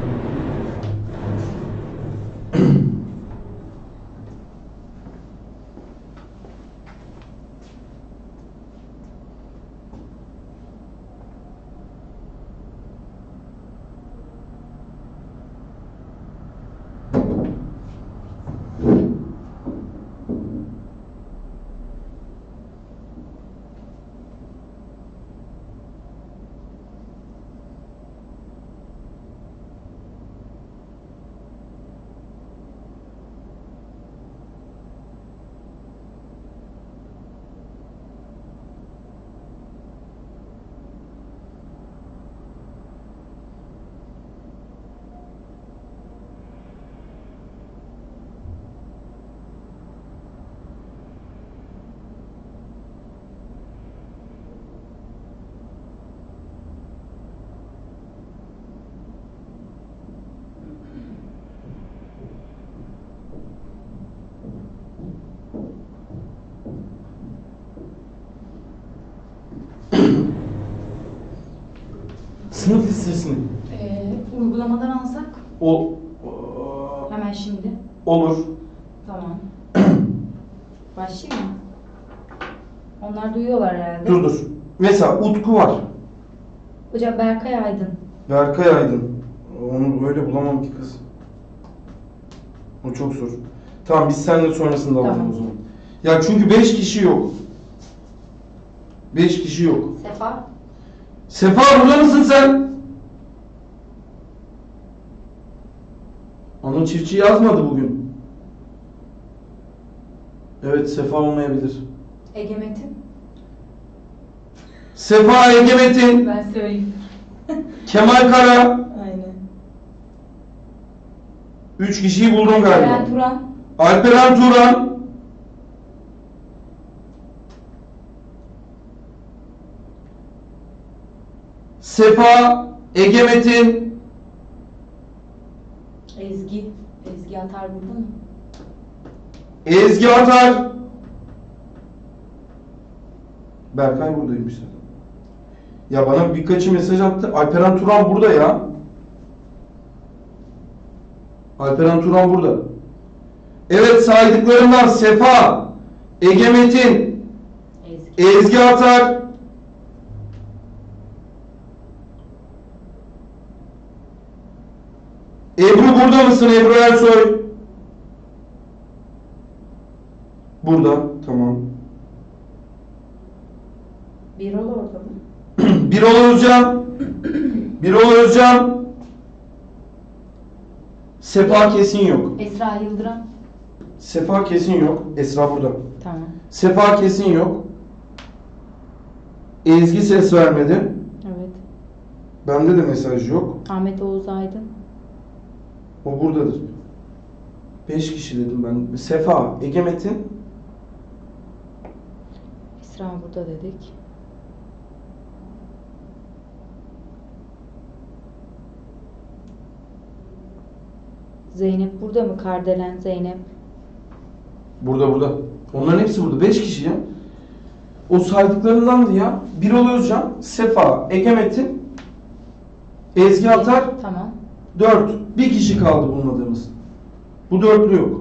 Speaker 1: Sınıf listesini.
Speaker 3: Ee, uygulamadan alsak
Speaker 1: O
Speaker 3: hemen şimdi.
Speaker 1: olur.
Speaker 3: Tamam. Başlayayım mı? Onlar duyuyorlar herhalde.
Speaker 1: Dur dur. Mesela Utku var.
Speaker 3: Hocam Berkay Aydın.
Speaker 1: Berkay Aydın. Onu böyle bulamam ki kız. O çok zor. Tamam biz seninle sonrasında alalım
Speaker 3: Tamam.
Speaker 1: o zaman. Ya çünkü beş kişi yok. beş kişi yok.
Speaker 3: Sefa.
Speaker 1: Sefa burada mısın sen? Anıl Çiftçi yazmadı bugün. Evet Sefa olmayabilir.
Speaker 3: Ege Metin.
Speaker 1: Sefa Ege Metin.
Speaker 3: Ben söyleyeyim.
Speaker 1: Kemal Kara.
Speaker 3: Aynen.
Speaker 1: Üç kişiyi buldum galiba.
Speaker 3: Eren Turan.
Speaker 1: Alperen Turan. Sefa Ege Metin.
Speaker 3: Ezgi. Ezgi Atar burada mı?
Speaker 1: Ezgi Atar. Berkay buradaymış zaten. Ya bana birkaçı mesaj attı. Alperen Turan burada ya. Alperen Turan burada. Evet saydıklarımdan Sefa, Ege Metin,
Speaker 3: Ezgi.
Speaker 1: Ezgi Atar, Ebru burada mısın? Ebru Ersoy. Burada. Tamam.
Speaker 3: Birol orada mı?
Speaker 1: Birol Özcan. Birol Özcan. Sefa kesin yok.
Speaker 3: Esra Yıldıran.
Speaker 1: Sefa kesin yok. Esra burada.
Speaker 3: Tamam.
Speaker 1: Sefa kesin yok. Ezgi ses vermedi.
Speaker 3: Evet.
Speaker 1: Bende de mesaj yok.
Speaker 3: Ahmet Oğuz Aydın.
Speaker 1: O buradadır. Beş kişi dedim ben. Sefa, Ege Metin.
Speaker 3: Esra burada dedik. Zeynep burada mı? Kardelen Zeynep.
Speaker 1: Burada burada. Onların hepsi burada. Beş kişi ya. O saydıklarındandı ya. Birol Özcan, Sefa, Ege Metin, Ezgi Atar.
Speaker 3: Tamam.
Speaker 1: Dört. Bir kişi kaldı bulmadığımız. Bu dörtlü yok.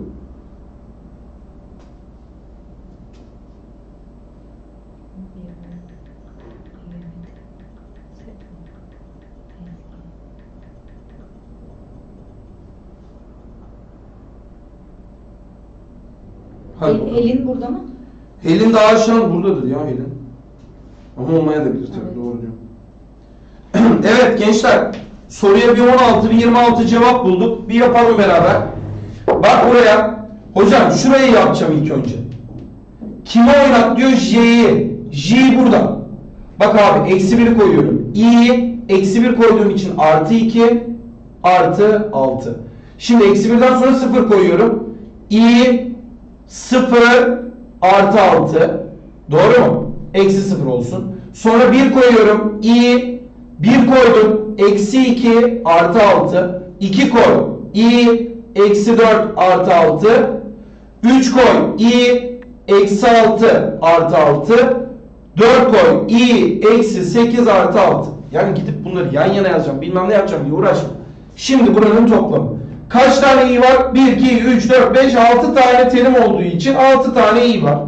Speaker 1: Hadi
Speaker 3: El-
Speaker 1: bakalım.
Speaker 3: Elin burada mı?
Speaker 1: Helin daha aşağı buradadır ya Helin. Ama olmayabilir tabii
Speaker 3: Evet.
Speaker 1: doğru diyor. Evet gençler soruya bir on altı bir yirmi altı cevap bulduk. Bir yapalım beraber. Bak buraya. Hocam şurayı yapacağım ilk önce. Kimi oynat diyor J'yi. J burada. Bak abi eksi bir koyuyorum. i'yi eksi bir koyduğum için artı iki artı altı. Şimdi eksi birden sonra sıfır koyuyorum. i sıfır artı altı. Doğru mu? Eksi sıfır olsun. Sonra bir koyuyorum. i bir koydum. Eksi iki artı altı. iki koy. i eksi dört artı altı. üç koy. i eksi altı artı altı. dört koy. i eksi sekiz artı altı. Yani gidip bunları yan yana yazacağım. Bilmem ne yapacağım diye uğraşma. Şimdi buranın toplamı. Kaç tane i var? bir, iki, üç, dört, beş, altı tane terim olduğu için altı tane i var.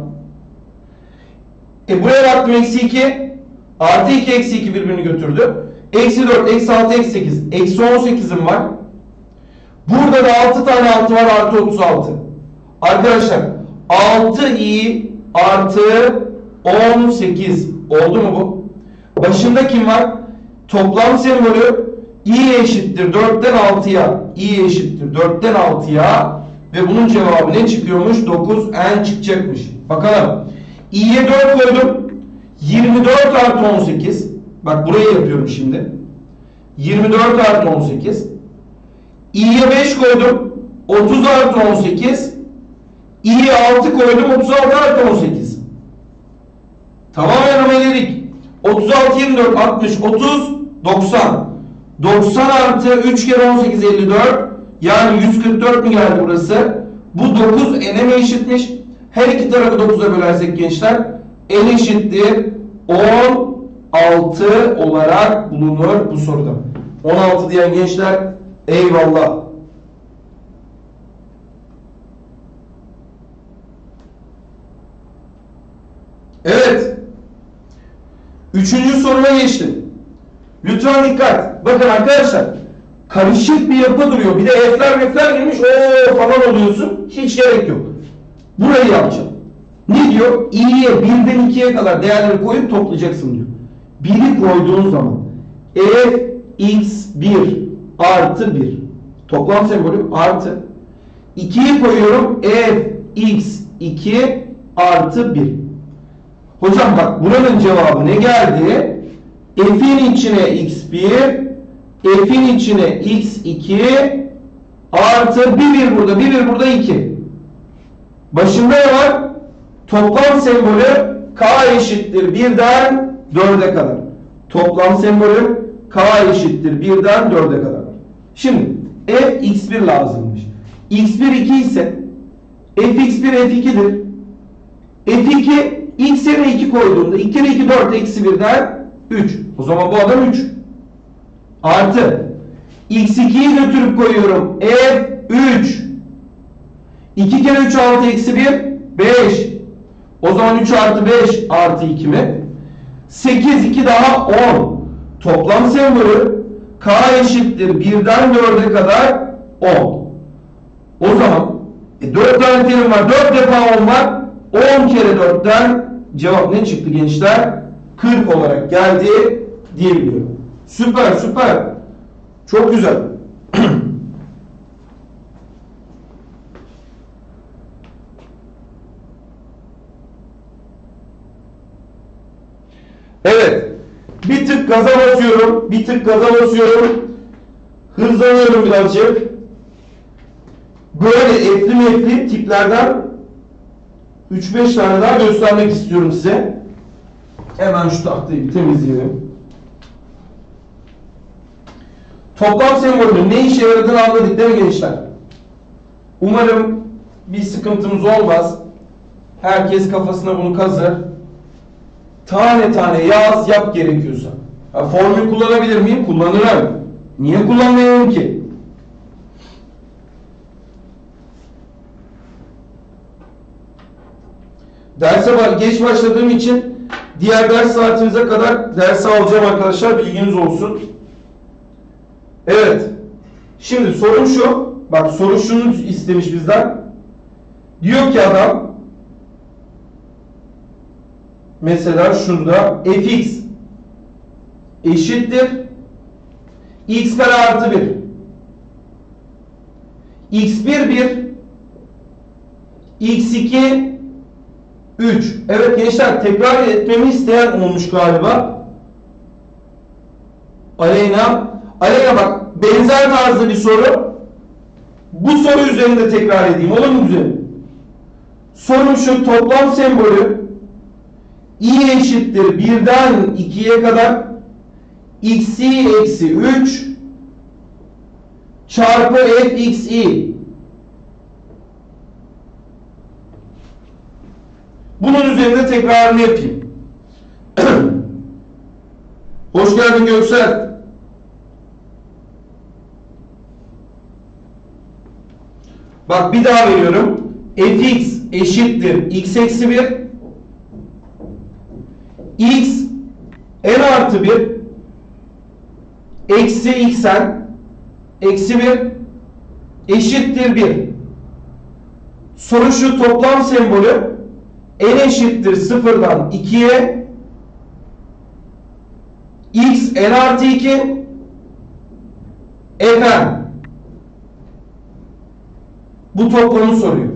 Speaker 1: E buraya baktım eksi iki. Artı iki, eksi iki birbirini götürdü. Eksi dört, eksi altı, eksi sekiz. Eksi on sekizim var. Burada da altı tane altı var, artı otuz altı. Arkadaşlar altı i artı on sekiz oldu mu bu? Başında kim var? Toplam sembolü i eşittir dörtten altıya. i eşittir dörtten altıya ve bunun cevabı ne çıkıyormuş? dokuz n çıkacakmış. Bakalım. i'ye dört koydum. yirmi dört artı on sekiz. Bak burayı yapıyorum şimdi. yirmi dört artı on sekiz. i'ye beş koydum. otuz artı on sekiz. i'ye altı koydum. otuz altı artı on sekiz. Tamamen ameledik. otuz altı, yirmi dört, altmış, otuz, doksan. doksan artı üç kere on sekiz, elli dört. Yani yüz kırk dört mü geldi burası? Bu dokuz n'e mi eşitmiş? Her iki tarafı dokuza bölersek gençler n eşittir on altı olarak bulunur bu soruda. on altı diyen gençler eyvallah. Evet. Üçüncü soruma geçtim. Lütfen dikkat. Bakın arkadaşlar. Karışık bir yapı duruyor. Bir de f'ler mef'ler girmiş. Ooo falan oluyorsun. Hiç gerek yok. Burayı yapacağım. Ne diyor? i'ye birden ikiye kadar değerleri koyup toplayacaksın diyor. biri koyduğun zaman f x bir artı bir. Toplam sembolü artı. ikiyi koyuyorum. f x iki artı bir. Hocam bak buranın cevabı ne geldi? F'in içine x bir, f'in içine x iki artı bir bir burada, bir bir burada iki. Başında ne var? Toplam sembolü k eşittir birden dörde kadar. Toplam sembolü k eşittir birden dörde kadar. Şimdi f x bir lazımmış. x bir iki ise f x bir f iki'dir. f iki x yerine iki koyduğumda iki kere iki dört, eksi birden üç. O zaman bu adam üç. Artı x iki'yi götürüp koyuyorum. F üç. iki kere üç altı, eksi bir beş. O zaman üç artı beş artı iki mi? sekiz, iki daha on. Toplam sembolü k eşittir birden dörde kadar on. O zaman e, dört tane terim var. dört defa on var. on kere dörtten cevap ne çıktı gençler? kırk olarak geldi diyebiliyorum. Süper süper. Çok güzel. Evet. Bir tık gaza basıyorum. Bir tık gaza basıyorum. Hızlanıyorum birazcık. Böyle etli metli tiplerden üç beş tane daha göstermek istiyorum size. Hemen şu tahtayı bir temizleyelim. Toplam sembolünün ne işe yaradığını anladık değil mi gençler? Umarım bir sıkıntımız olmaz. Herkes kafasına bunu kazır. Tane tane yaz, yap gerekiyorsa. Ha, formül kullanabilir miyim? Kullanırım. Niye kullanmayayım ki? Derse geç başladığım için diğer ders saatimize kadar dersi alacağım arkadaşlar. Bilginiz olsun. Evet. Şimdi sorun şu. Bak soru şunu istemiş bizden. Diyor ki adam mesela şurada fx eşittir x kare artı bir. x bir bir, x iki üç. Evet gençler tekrar etmemi isteyen olmuş galiba. Aleyna. Aleyna bak benzer tarzda bir soru. Bu soru üzerinde tekrar edeyim. Olur mu güzelim? Sorum şu: toplam sembolü i eşittir birden ikiye kadar xi eksi üç çarpı fxi. Bunun üzerinde tekrarını yapayım. Hoş geldin Göksel. Bak bir daha veriyorum. Fx eşittir x eksi bir. X n artı bir eksi xn eksi bir eşittir bir. Soru şu, toplam sembolü n eşittir sıfırdan ikiye x n artı iki fn. Bu toplamı soruyor.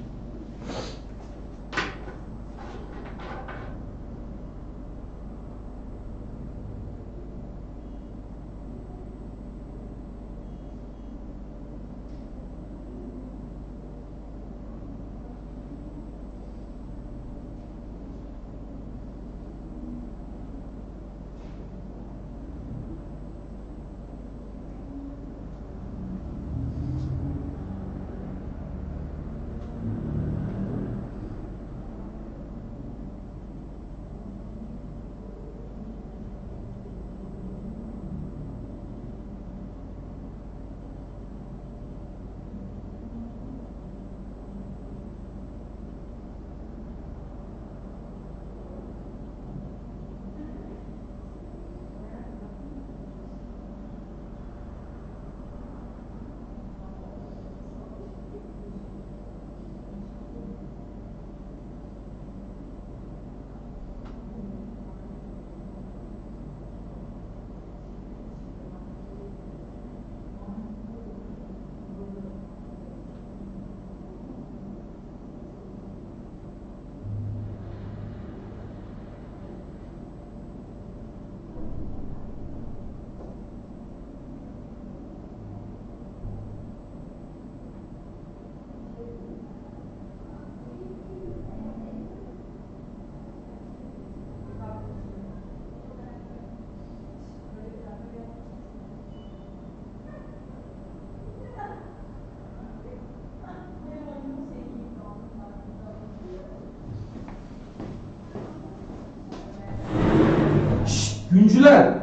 Speaker 1: Güncüler.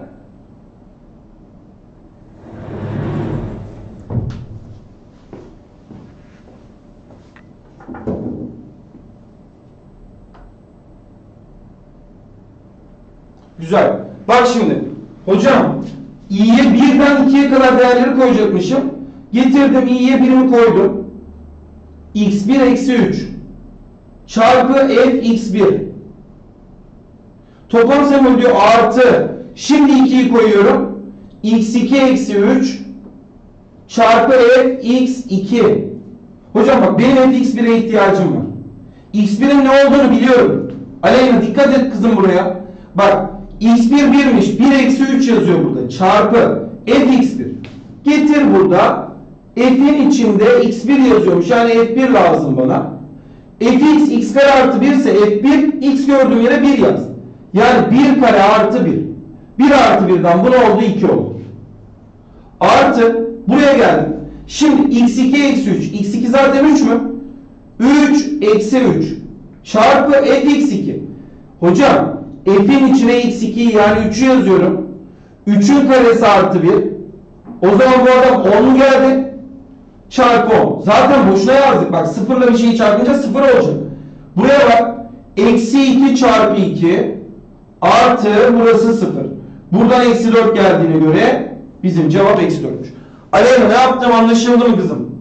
Speaker 1: Güzel. Bak şimdi. Hocam i'ye birden ikiye kadar değerleri koyacakmışım. Getirdim, i'ye birimi koydum. x bir eksi üç çarpı f x bir. Toplam sembolü diyor artı. Şimdi ikiyi koyuyorum. x iki eksi üç çarpı f x iki. Hocam bak benim f x bir'e ihtiyacım var. x bir'in ne olduğunu biliyorum. Aleyna dikkat et kızım buraya. Bak x bir birmiş. bir eksi üç yazıyor burada. Çarpı f x bir. Getir burada. F'in içinde x bir yazıyormuş. Yani f bir lazım bana. Fx x kare artı bir ise f bir x gördüğüm yere bir yaz. Yani bir kare artı bir. bir artı birden bu ne oldu? iki oldu. Artı buraya geldim. Şimdi x iki eksi üç. x iki zaten üç mü? üç eksi üç. Çarpı fx iki. Hocam f'in içine x ikiyi yani üçü yazıyorum. üçün karesi artı bir. O zaman bu adam on mu geldi? Çarpı on. Zaten boşuna yazdık. Bak sıfırla bir şeyi çarpınca sıfır olacak. Buraya bak. Eksi iki çarpı iki artı burası sıfır. Buradan eksi dört geldiğine göre bizim cevap eksi dörtmüş. Aleyna ne yaptım, anlaşıldı mı kızım?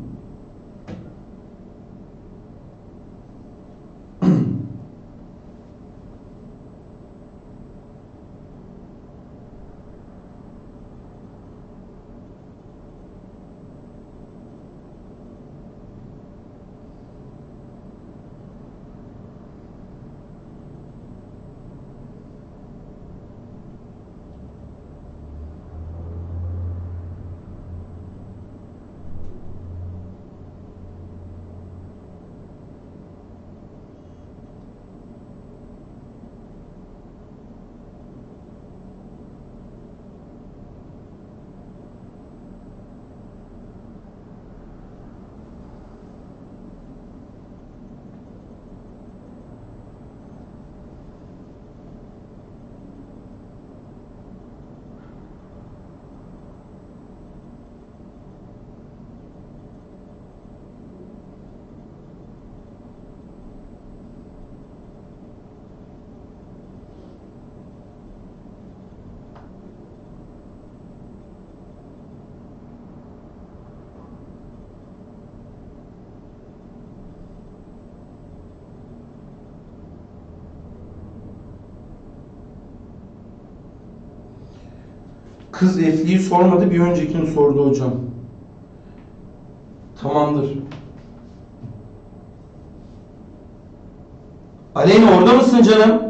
Speaker 1: Kız F'liyi sormadı, bir öncekini sordu hocam. Tamamdır. Aleyna orada mısın canım?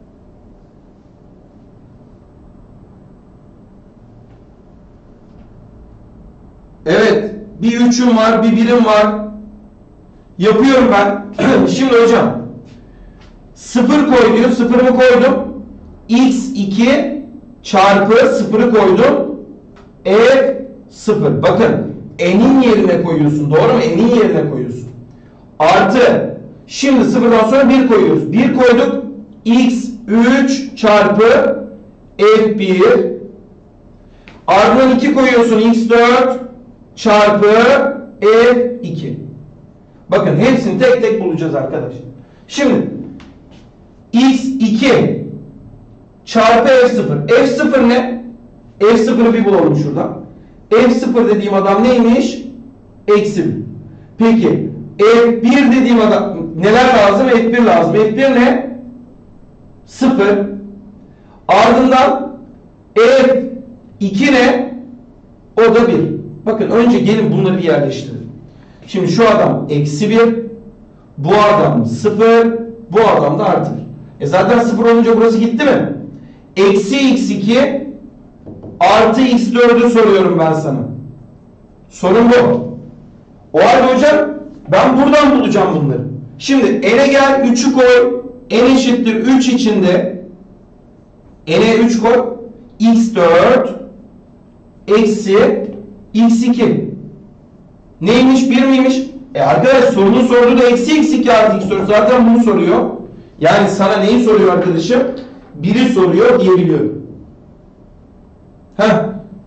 Speaker 1: Evet. Bir üçüm var, bir birim var. Yapıyorum ben. Şimdi hocam. Sıfır koy diyor. Sıfırımı koydum. X iki çarpı sıfırı koydum. F sıfır. Bakın. N'in yerine koyuyorsun. Doğru mu? N'in yerine koyuyorsun. Artı. Şimdi sıfırdan sonra bir koyuyoruz. bir koyduk. X üç çarpı F bir. Ardından iki koyuyorsun. X dört çarpı F iki. Bakın hepsini tek tek bulacağız arkadaşlar. Şimdi X iki çarpı F sıfır. F sıfır ne? F sıfırı bir bulalım şuradan. F sıfır dediğim adam neymiş? Eksi bir. Peki F bir dediğim adam neler lazım? F bir lazım. F bir ne? sıfır. Ardından F iki ne? O da bir. Bakın önce gelin bunları bir yerleştirelim. Şimdi şu adam eksi bir. Bu adam sıfır. Bu adam da artı bir. E zaten sıfır olunca burası gitti mi? Eksi x iki artı x dördü soruyorum ben sana. Sorun bu. O halde hocam ben buradan bulacağım bunları. Şimdi n'e gel üçü koy. N eşittir üç içinde n'e üç koy. X dört eksi x iki. Neymiş? bir miymiş? E arkadaş sorunun sorduğu da eksi x iki artı x dört. Zaten bunu soruyor. Yani sana neyi soruyor arkadaşım? biri soruyor diyebiliyorum. Heh.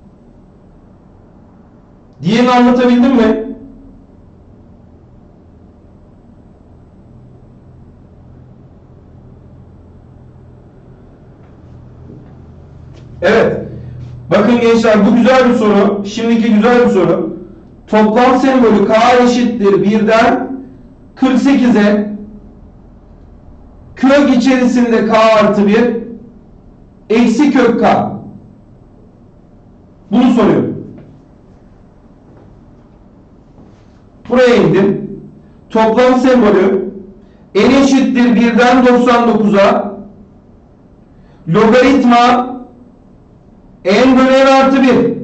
Speaker 1: Diğerini anlatabildim mi? Evet. Bakın gençler bu güzel bir soru. Şimdiki güzel bir soru. Toplam sembolü k eşittir birden kırk sekize kök içerisinde k artı bir eksi kök k. Bunu soruyorum. Buraya indim. Toplam sembolü n eşittir birden doksan dokuza logaritma n bölü n artı bir.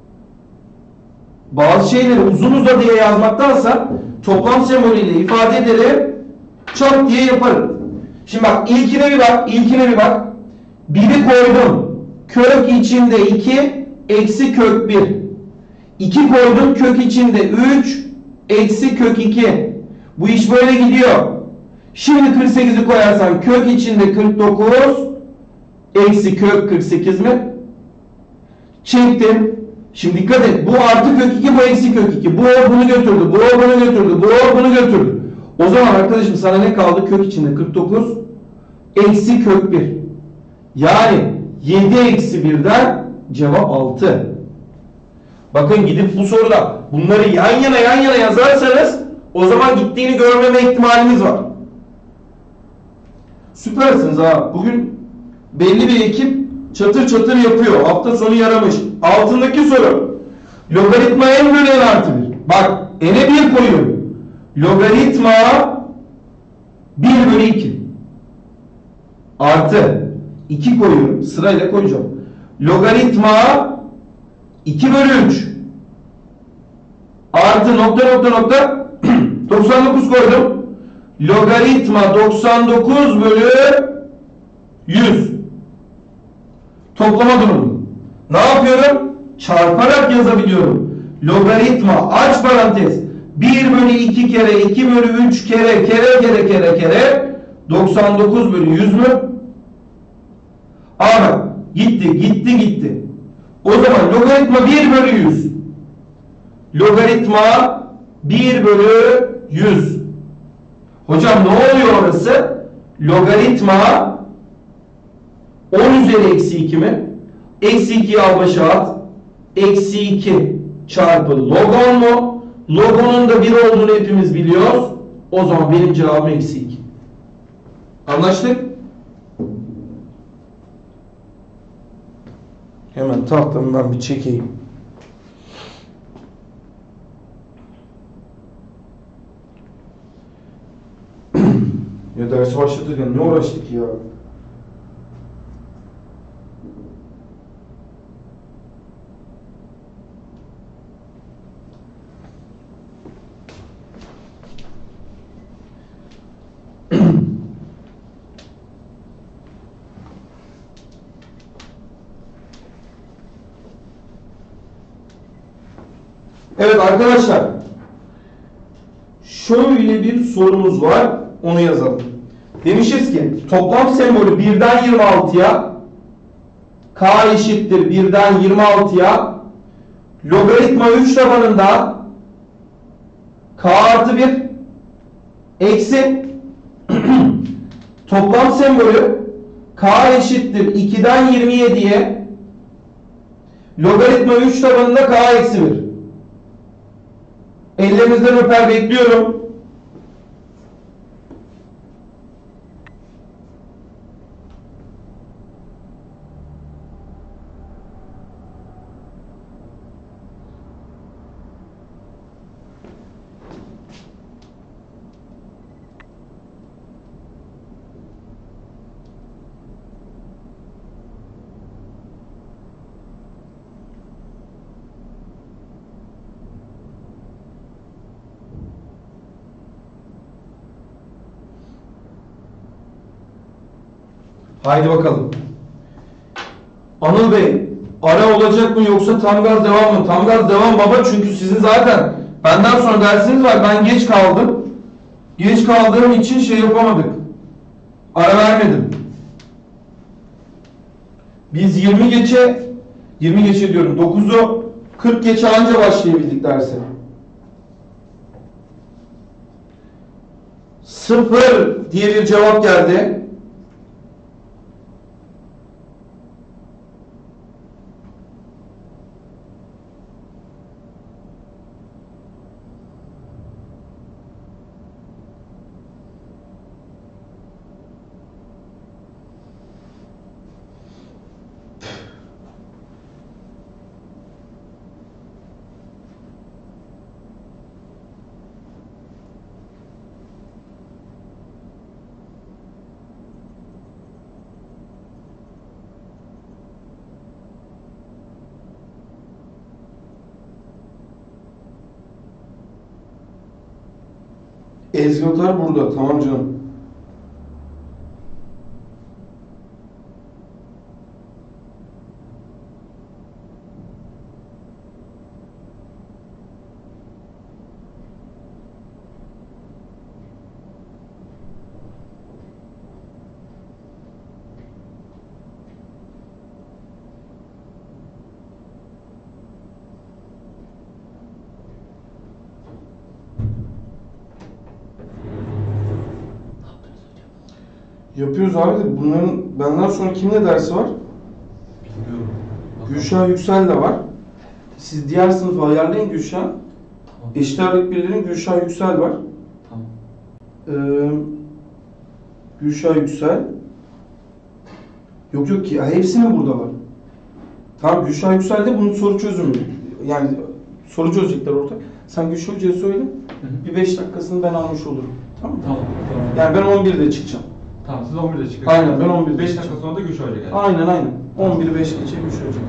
Speaker 1: Bazı şeyleri uzun uzadıya yazmaktansa toplam sembolüyle ifade ederim. Çok diye yaparım. Şimdi bak ilkine bir bak. İlkine bir bak. biri koydum. Kök içinde iki eksi kök bir. iki koydum. Kök içinde üç eksi kök iki. Bu iş böyle gidiyor. Şimdi kırk sekizi koyarsam kök içinde kırk dokuz eksi kök kırk sekiz mi? Çektim. Şimdi dikkat et. Bu artı kök iki, bu eksi kök iki. Bu o bunu götürdü. Bu o bunu götürdü. Bu o bunu götürdü. O zaman arkadaşım sana ne kaldı? Kök içinde kırk dokuz eksi kök bir. Yani yedi eksi birden cevap altı. Bakın gidip bu soruda bunları yan yana yan yana yazarsanız o zaman gittiğini görmeme ihtimaliniz var. Süpersiniz ha. Bugün belli bir ekip çatır çatır yapıyor. Hafta sonu yaramış. Altındaki soru. Logaritma n bölü n artı bir. Bak n'e bir koyuyorum. Logaritma bir bölü iki. Artı iki koyuyorum. Sırayla koyacağım. Logaritma iki bölü üç. Artı nokta nokta nokta doksan dokuz koydum. Logaritma doksan dokuz bölü yüz. Toplama durumu. Ne yapıyorum? Çarparak yazabiliyorum. Logaritma aç parantez bir bölü iki kere iki bölü üç kere kere kere kere kere doksan dokuz bölü yüz mü? Ama gitti gitti gitti. O zaman logaritma bir bölü yüz. Logaritma bir bölü yüz. Hocam ne oluyor orası? Logaritma on üzeri eksi iki mi? Eksi ikiyi al başa at. Eksi iki çarpı logon mu? Logonun da bir olduğunu hepimiz biliyoruz. O zaman benim cevabım eksi iki. Anlaştık? Hemen tahtamdan bir çekeyim. Ya dersi başlatırken ne uğraştık ya? Evet arkadaşlar, şöyle bir sorumuz var, onu yazalım. Demişiz ki toplam sembolü birden yirmi altıya, k eşittir birden yirmi altıya, logaritma üç tabanında k artı bir eksi toplam sembolü k eşittir iki'den yirmi yediye, logaritma üç tabanında k eksi bir. Ellerinizden öper bekliyorum. Haydi bakalım. Anıl Bey, ara olacak mı yoksa tam gaz devam mı? Tam gaz devam baba, çünkü sizin zaten benden sonra dersiniz var. Ben geç kaldım. Geç kaldığım için şey yapamadık. Ara vermedim. Biz yirmi geçe yirmi geçe diyorum. dokuzu kırk geçe anca başlayabildik derse. Sıfır diye bir cevap geldi. Ezgiotlar burada. Tamam canım. Yapıyoruz abi de bunların benden sonra kimle dersi var?
Speaker 2: Bilmiyorum.
Speaker 1: Gülşah Yüksel de var. Siz diğer sınıfı ayarlayın Gülşah.
Speaker 2: Tamam.
Speaker 1: Eşit ağırlık birlerin Gülşah Yüksel var.
Speaker 2: Tamam.
Speaker 1: Ee, Gülşah Yüksel. Yok yok ki hepsi mi burada var? Tamam, Gülşah Yüksel de bunun soru çözümü. Yani soru çözecekler ortak. Sen Gülşah Hoca'ya söyle.
Speaker 2: Hı hı.
Speaker 1: Bir beş dakikasını ben almış olurum. Tamam mı?
Speaker 2: Tamam. Tamam.
Speaker 1: Yani ben on birde çıkacağım.
Speaker 2: Tamam, siz on birde çıkıyorsunuz.
Speaker 1: Aynen, ben on birde
Speaker 2: beş
Speaker 1: çıkacağım.
Speaker 2: dakika sonra da Gülşah Hoca gelecek.
Speaker 1: Aynen aynen. on bir beş geçe Gülşah Hoca.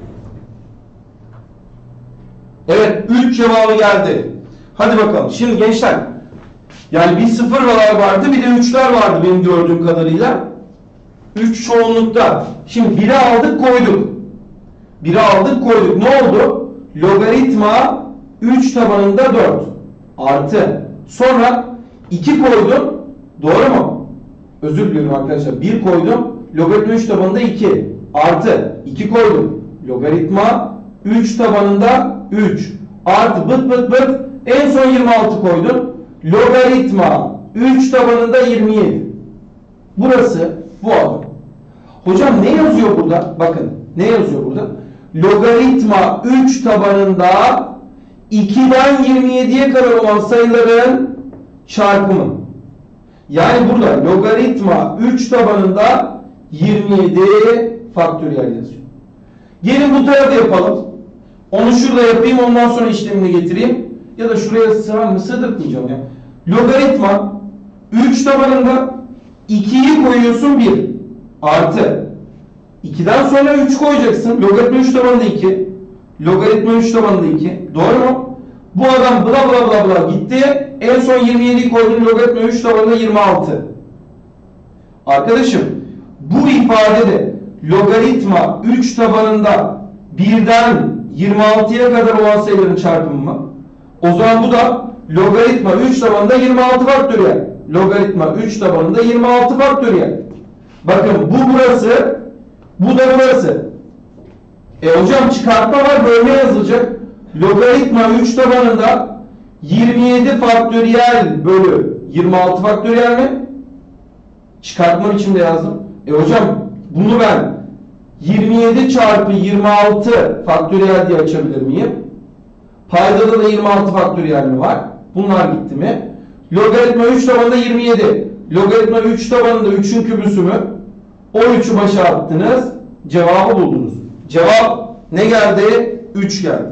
Speaker 1: Evet, üç cevabı geldi. Hadi bakalım. Şimdi gençler, yani bir sıfırlar vardı, bir de üçler vardı benim gördüğüm kadarıyla. üç çoğunlukta. Şimdi biri aldık koyduk. biri aldık koyduk. Ne oldu? Logaritma üç tabanında dört. Artı. Sonra iki koydum. Doğru mu? Özür diliyorum arkadaşlar. bir koydum. Logaritma üç tabanında iki. Artı. iki koydum. Logaritma üç tabanında üç. Artı. Bıt bıt bıt. En son yirmi altı koydum. Logaritma üç tabanında yirmi yedi. Burası bu alan. Hocam ne yazıyor burada? Bakın ne yazıyor burada? Logaritma üç tabanında iki'den yirmi yediye kadar olan sayıların çarpımı. Yani burada logaritma üç tabanında yirmi yedi faktöriyel yazıyor. Gelin bu tarafa yapalım. Onu şurada yapayım, ondan sonra işlemini getireyim. Ya da şuraya sığar mı? Sığdırtmayacağım ya. Logaritma üç tabanında ikiyi koyuyorsun bir. Artı. ikiden sonra üç koyacaksın. Logaritma üç tabanında iki. Logaritma üç tabanında iki. Doğru mu? Bu adam bla bla bla bla gitti. En son yirmi yediyi koydun. Logaritma üç tabanında yirmi altı. Arkadaşım bu ifadede logaritma üç tabanında birden yirmi altıya kadar olan sayıların çarpımı mı? O zaman bu da logaritma üç tabanında yirmi altı faktöriyel. Logaritma üç tabanında yirmi altı faktöriyel. Bakın bu burası, bu da burası. E hocam çıkartma var, bölme yazılacak. Logaritma üç tabanında yirmi yedi faktöriyel bölü yirmi altı faktöriyel mi? Çıkartma biçimde yazdım. E hocam bunu ben yirmi yedi çarpı yirmi altı faktöriyel diye açabilir miyim? Paydada da yirmi altı faktöriyel mi var? Bunlar gitti mi? Logaritma üç tabanında yirmi yedi. Logaritma üç tabanında üçün kübüsü mü? O üçü başa attınız. Cevabı buldunuz. Cevap ne geldi? üç geldi.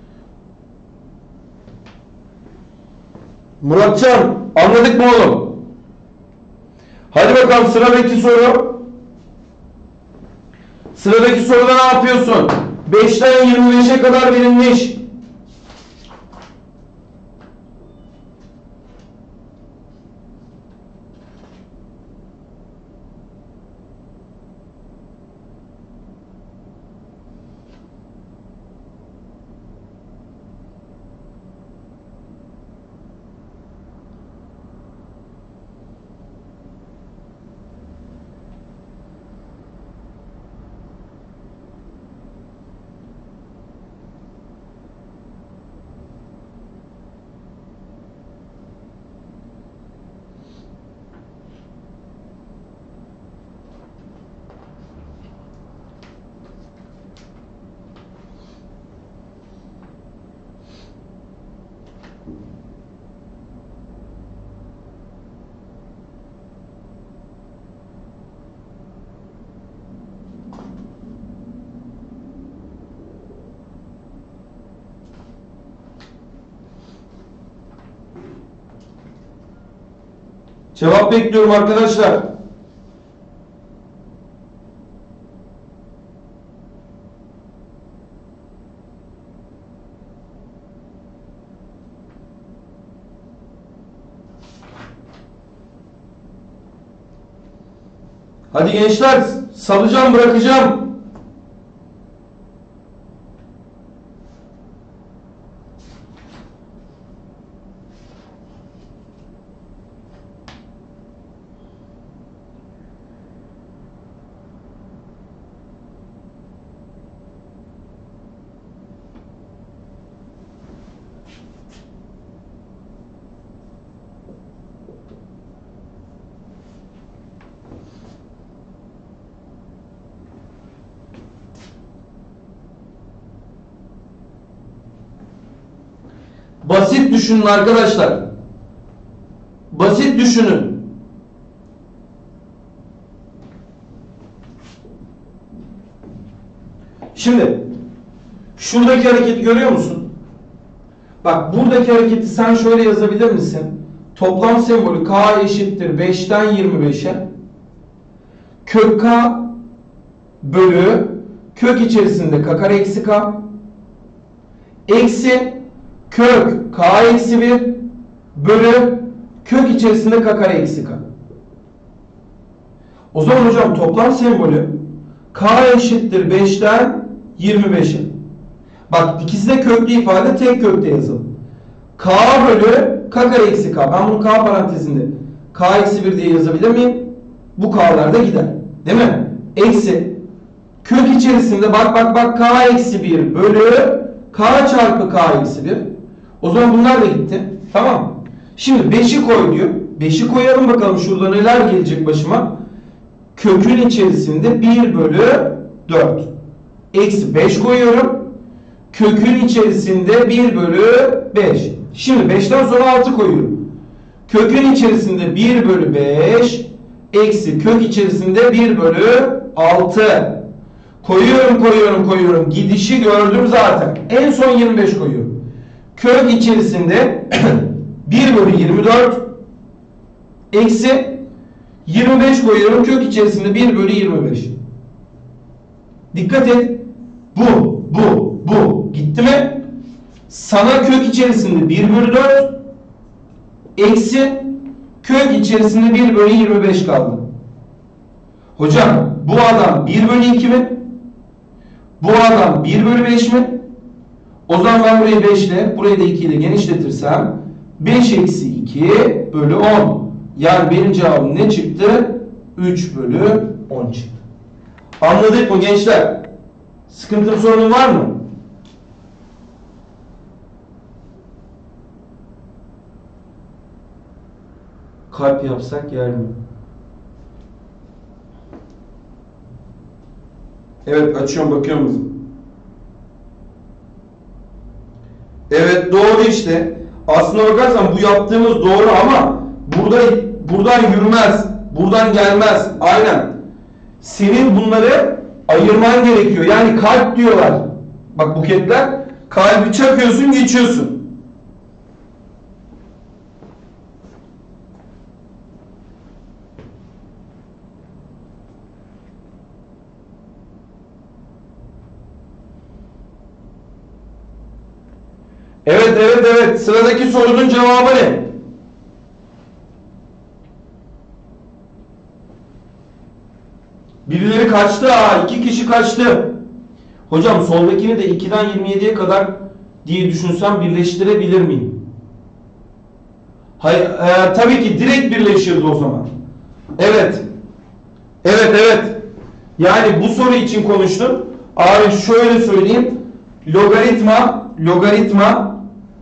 Speaker 1: Muratcan anladık mı oğlum? Hadi bakalım sıradaki soru. Sıradaki soruda ne yapıyorsun? beşten yirmi beşe kadar verilmiş. Cevap bekliyorum arkadaşlar. Hadi gençler, salacağım, bırakacağım. Basit düşünün arkadaşlar. Basit düşünün. Şimdi şuradaki hareketi görüyor musun? Bak buradaki hareketi sen şöyle yazabilir misin? Toplam sembolü k eşittir beşten yirmi beşe kök k bölü kök içerisinde k kare eksi k eksi kök k eksi bir bölü kök içerisinde k kare eksi k. O zaman hocam toplam sembolü k eşittir beşten yirmi beşe. Bak ikisi de köklü ifade, tek kökte yazalım. K bölü k kare eksi k. Ben bunu k parantezinde k eksi bir diye yazabilir miyim? Bu k'lar da gider. Değil mi? Eksi kök içerisinde bak bak bak k eksi bir bölü k çarpı k eksi bir. O zaman bunlar da gitti. Tamam. Şimdi beşi koy diyor. beşi koyalım bakalım şurada neler gelecek başıma. Kökün içerisinde bir bölü dört. Eksi beş koyuyorum. Kökün içerisinde bir bölü beş. Şimdi beşten sonra altı koyuyorum. Kökün içerisinde bir bölü beş. Eksi kök içerisinde bir bölü altı. Koyuyorum, koyuyorum, koyuyorum. Gidişi gördüm zaten. En son yirmi beş koyuyorum. Kök içerisinde bir bölü yirmi dört eksi yirmi beş koyuyorum. Kök içerisinde bir bölü yirmi beş. Dikkat et. Bu, bu, bu. Gitti mi? Sana kök içerisinde bir bölü dört eksi kök içerisinde bir bölü yirmi beş kaldı. Hocam bu adam bir bölü iki mi? Bu adam bir bölü beş mi? O zaman ben burayı beş ile, burayı da iki ile genişletirsem beş eksi iki bölü on. Yani benim cevabım ne çıktı? üç bölü on çıktı. Anladık mı gençler? Sıkıntım, sorunun var mı? Kalp yapsak yer mi? Evet, açıyorum, bakıyorum kızım. Evet, doğru işte. Aslına bakarsan bu yaptığımız doğru ama burada buradan yürümez. Buradan gelmez. Aynen. Senin bunları ayırman gerekiyor. Yani kalp diyorlar. Bak buketler. Kalbi çakıyorsun, geçiyorsun. Evet, evet, evet. Sıradaki sorunun cevabı ne? Birileri kaçtı ha. iki kişi kaçtı. Hocam soldakini de ikiden yirmi yediye kadar diye düşünsem birleştirebilir miyim? Hayır, e, tabii ki direkt birleşirdi o zaman. Evet. Evet, evet. Yani bu soru için konuştum. Abi şöyle söyleyeyim. Logaritma, logaritma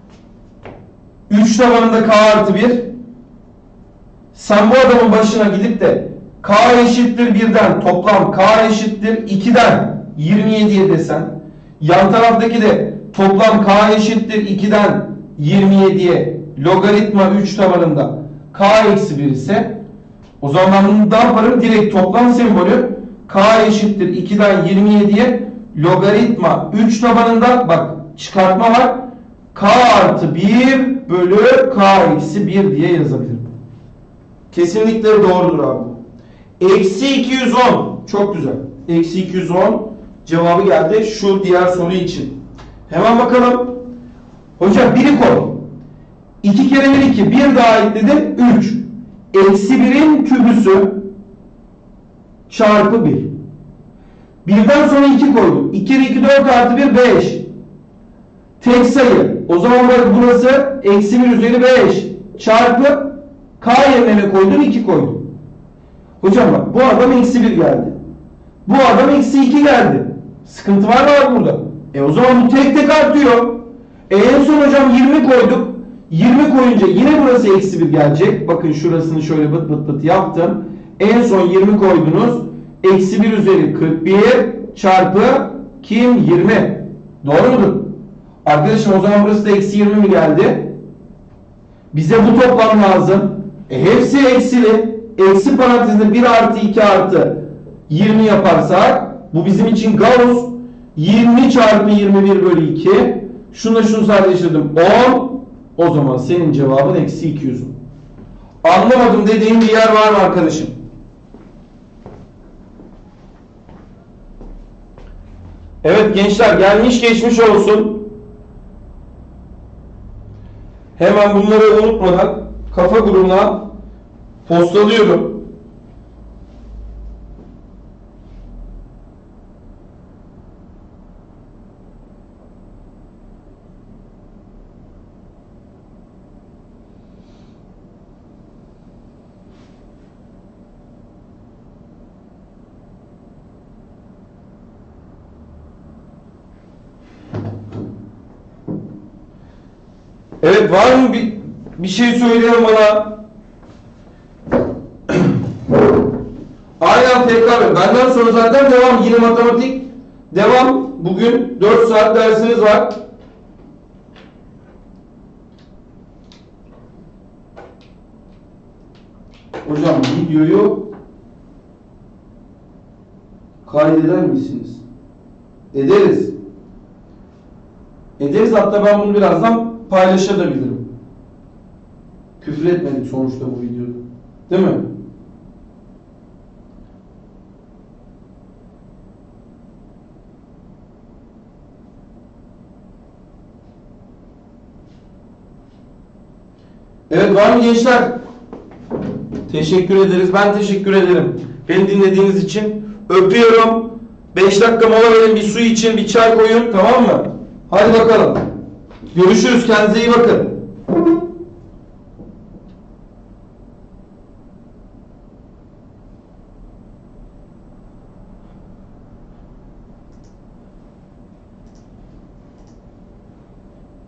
Speaker 1: üç tabanında k artı bir. Sen bu adamın başına gidip de k eşittir birden toplam k eşittir ikiden yirmi yediye desen, yan taraftaki de toplam k eşittir ikiden yirmi yediye logaritma üç tabanında k eksi bir ise, o zaman ben bunu ne yaparım? Direkt toplam sembolü k eşittir ikiden yirmi yediye logaritma üç tabanında, bak çıkartma var, k artı bir bölü k eksi bir diye yazabilirim. Kesinlikle doğrudur abi. Eksi iki yüz on. Çok güzel. Eksi iki yüz on cevabı geldi şu diğer soru için. Hemen bakalım. Hocam biri koy. iki kere bir iki. bir daha ekledim. üç. Eksi birin kübüsü çarpı bir. birden sonra iki koydum. iki kere iki dört artı bir beş. Tek sayı. O zaman burası eksi bir üzeri beş çarpı k yerine ne koydun? iki koydum. Hocam bak bu adam eksi bir geldi. Bu adam eksi iki geldi. Sıkıntı var mı abi burada? E o zaman bu tek tek artıyor. E en son hocam yirmi koyduk. yirmi koyunca yine burası eksi bir gelecek. Bakın şurasını şöyle bıt bıt bıt yaptım. En son yirmi koydunuz. Eksi bir üzeri kırk bir çarpı kim? yirmi. Doğru mudur? Arkadaşım o zaman burası da eksi yirmi mi geldi? Bize bu toplam lazım. E hepsi eksili. Eksi parantezinde bir artı iki artı yirmi yaparsak bu bizim için Gauss. yirmi çarpı yirmi bir bölü iki. Şunla şunu sadeleştirdim. on. O zaman senin cevabın eksi iki yüz. Anlamadım dediğim bir yer var mı arkadaşım? Evet gençler, gelmiş geçmiş olsun. Hemen bunları unutmadan kafa grubuna postalıyorum. Evet, var mı bir, bir şey söyleyen bana? Aynen tekrar. Benden sonra zaten devam. Yine matematik devam. Bugün dört saat dersiniz var. Hocam videoyu kaydeder misiniz? Ederiz. Ederiz, hatta ben bunu birazdan paylaşabilirim. Küfür etmedik sonuçta bu videoda. Değil mi? Evet, var mı gençler? Teşekkür ederiz. Ben teşekkür ederim. Beni dinlediğiniz için öpüyorum. beş dakika mola verin, bir su için, bir çay koyun, tamam mı? Hadi bakalım. Görüşürüz. Kendinize iyi bakın.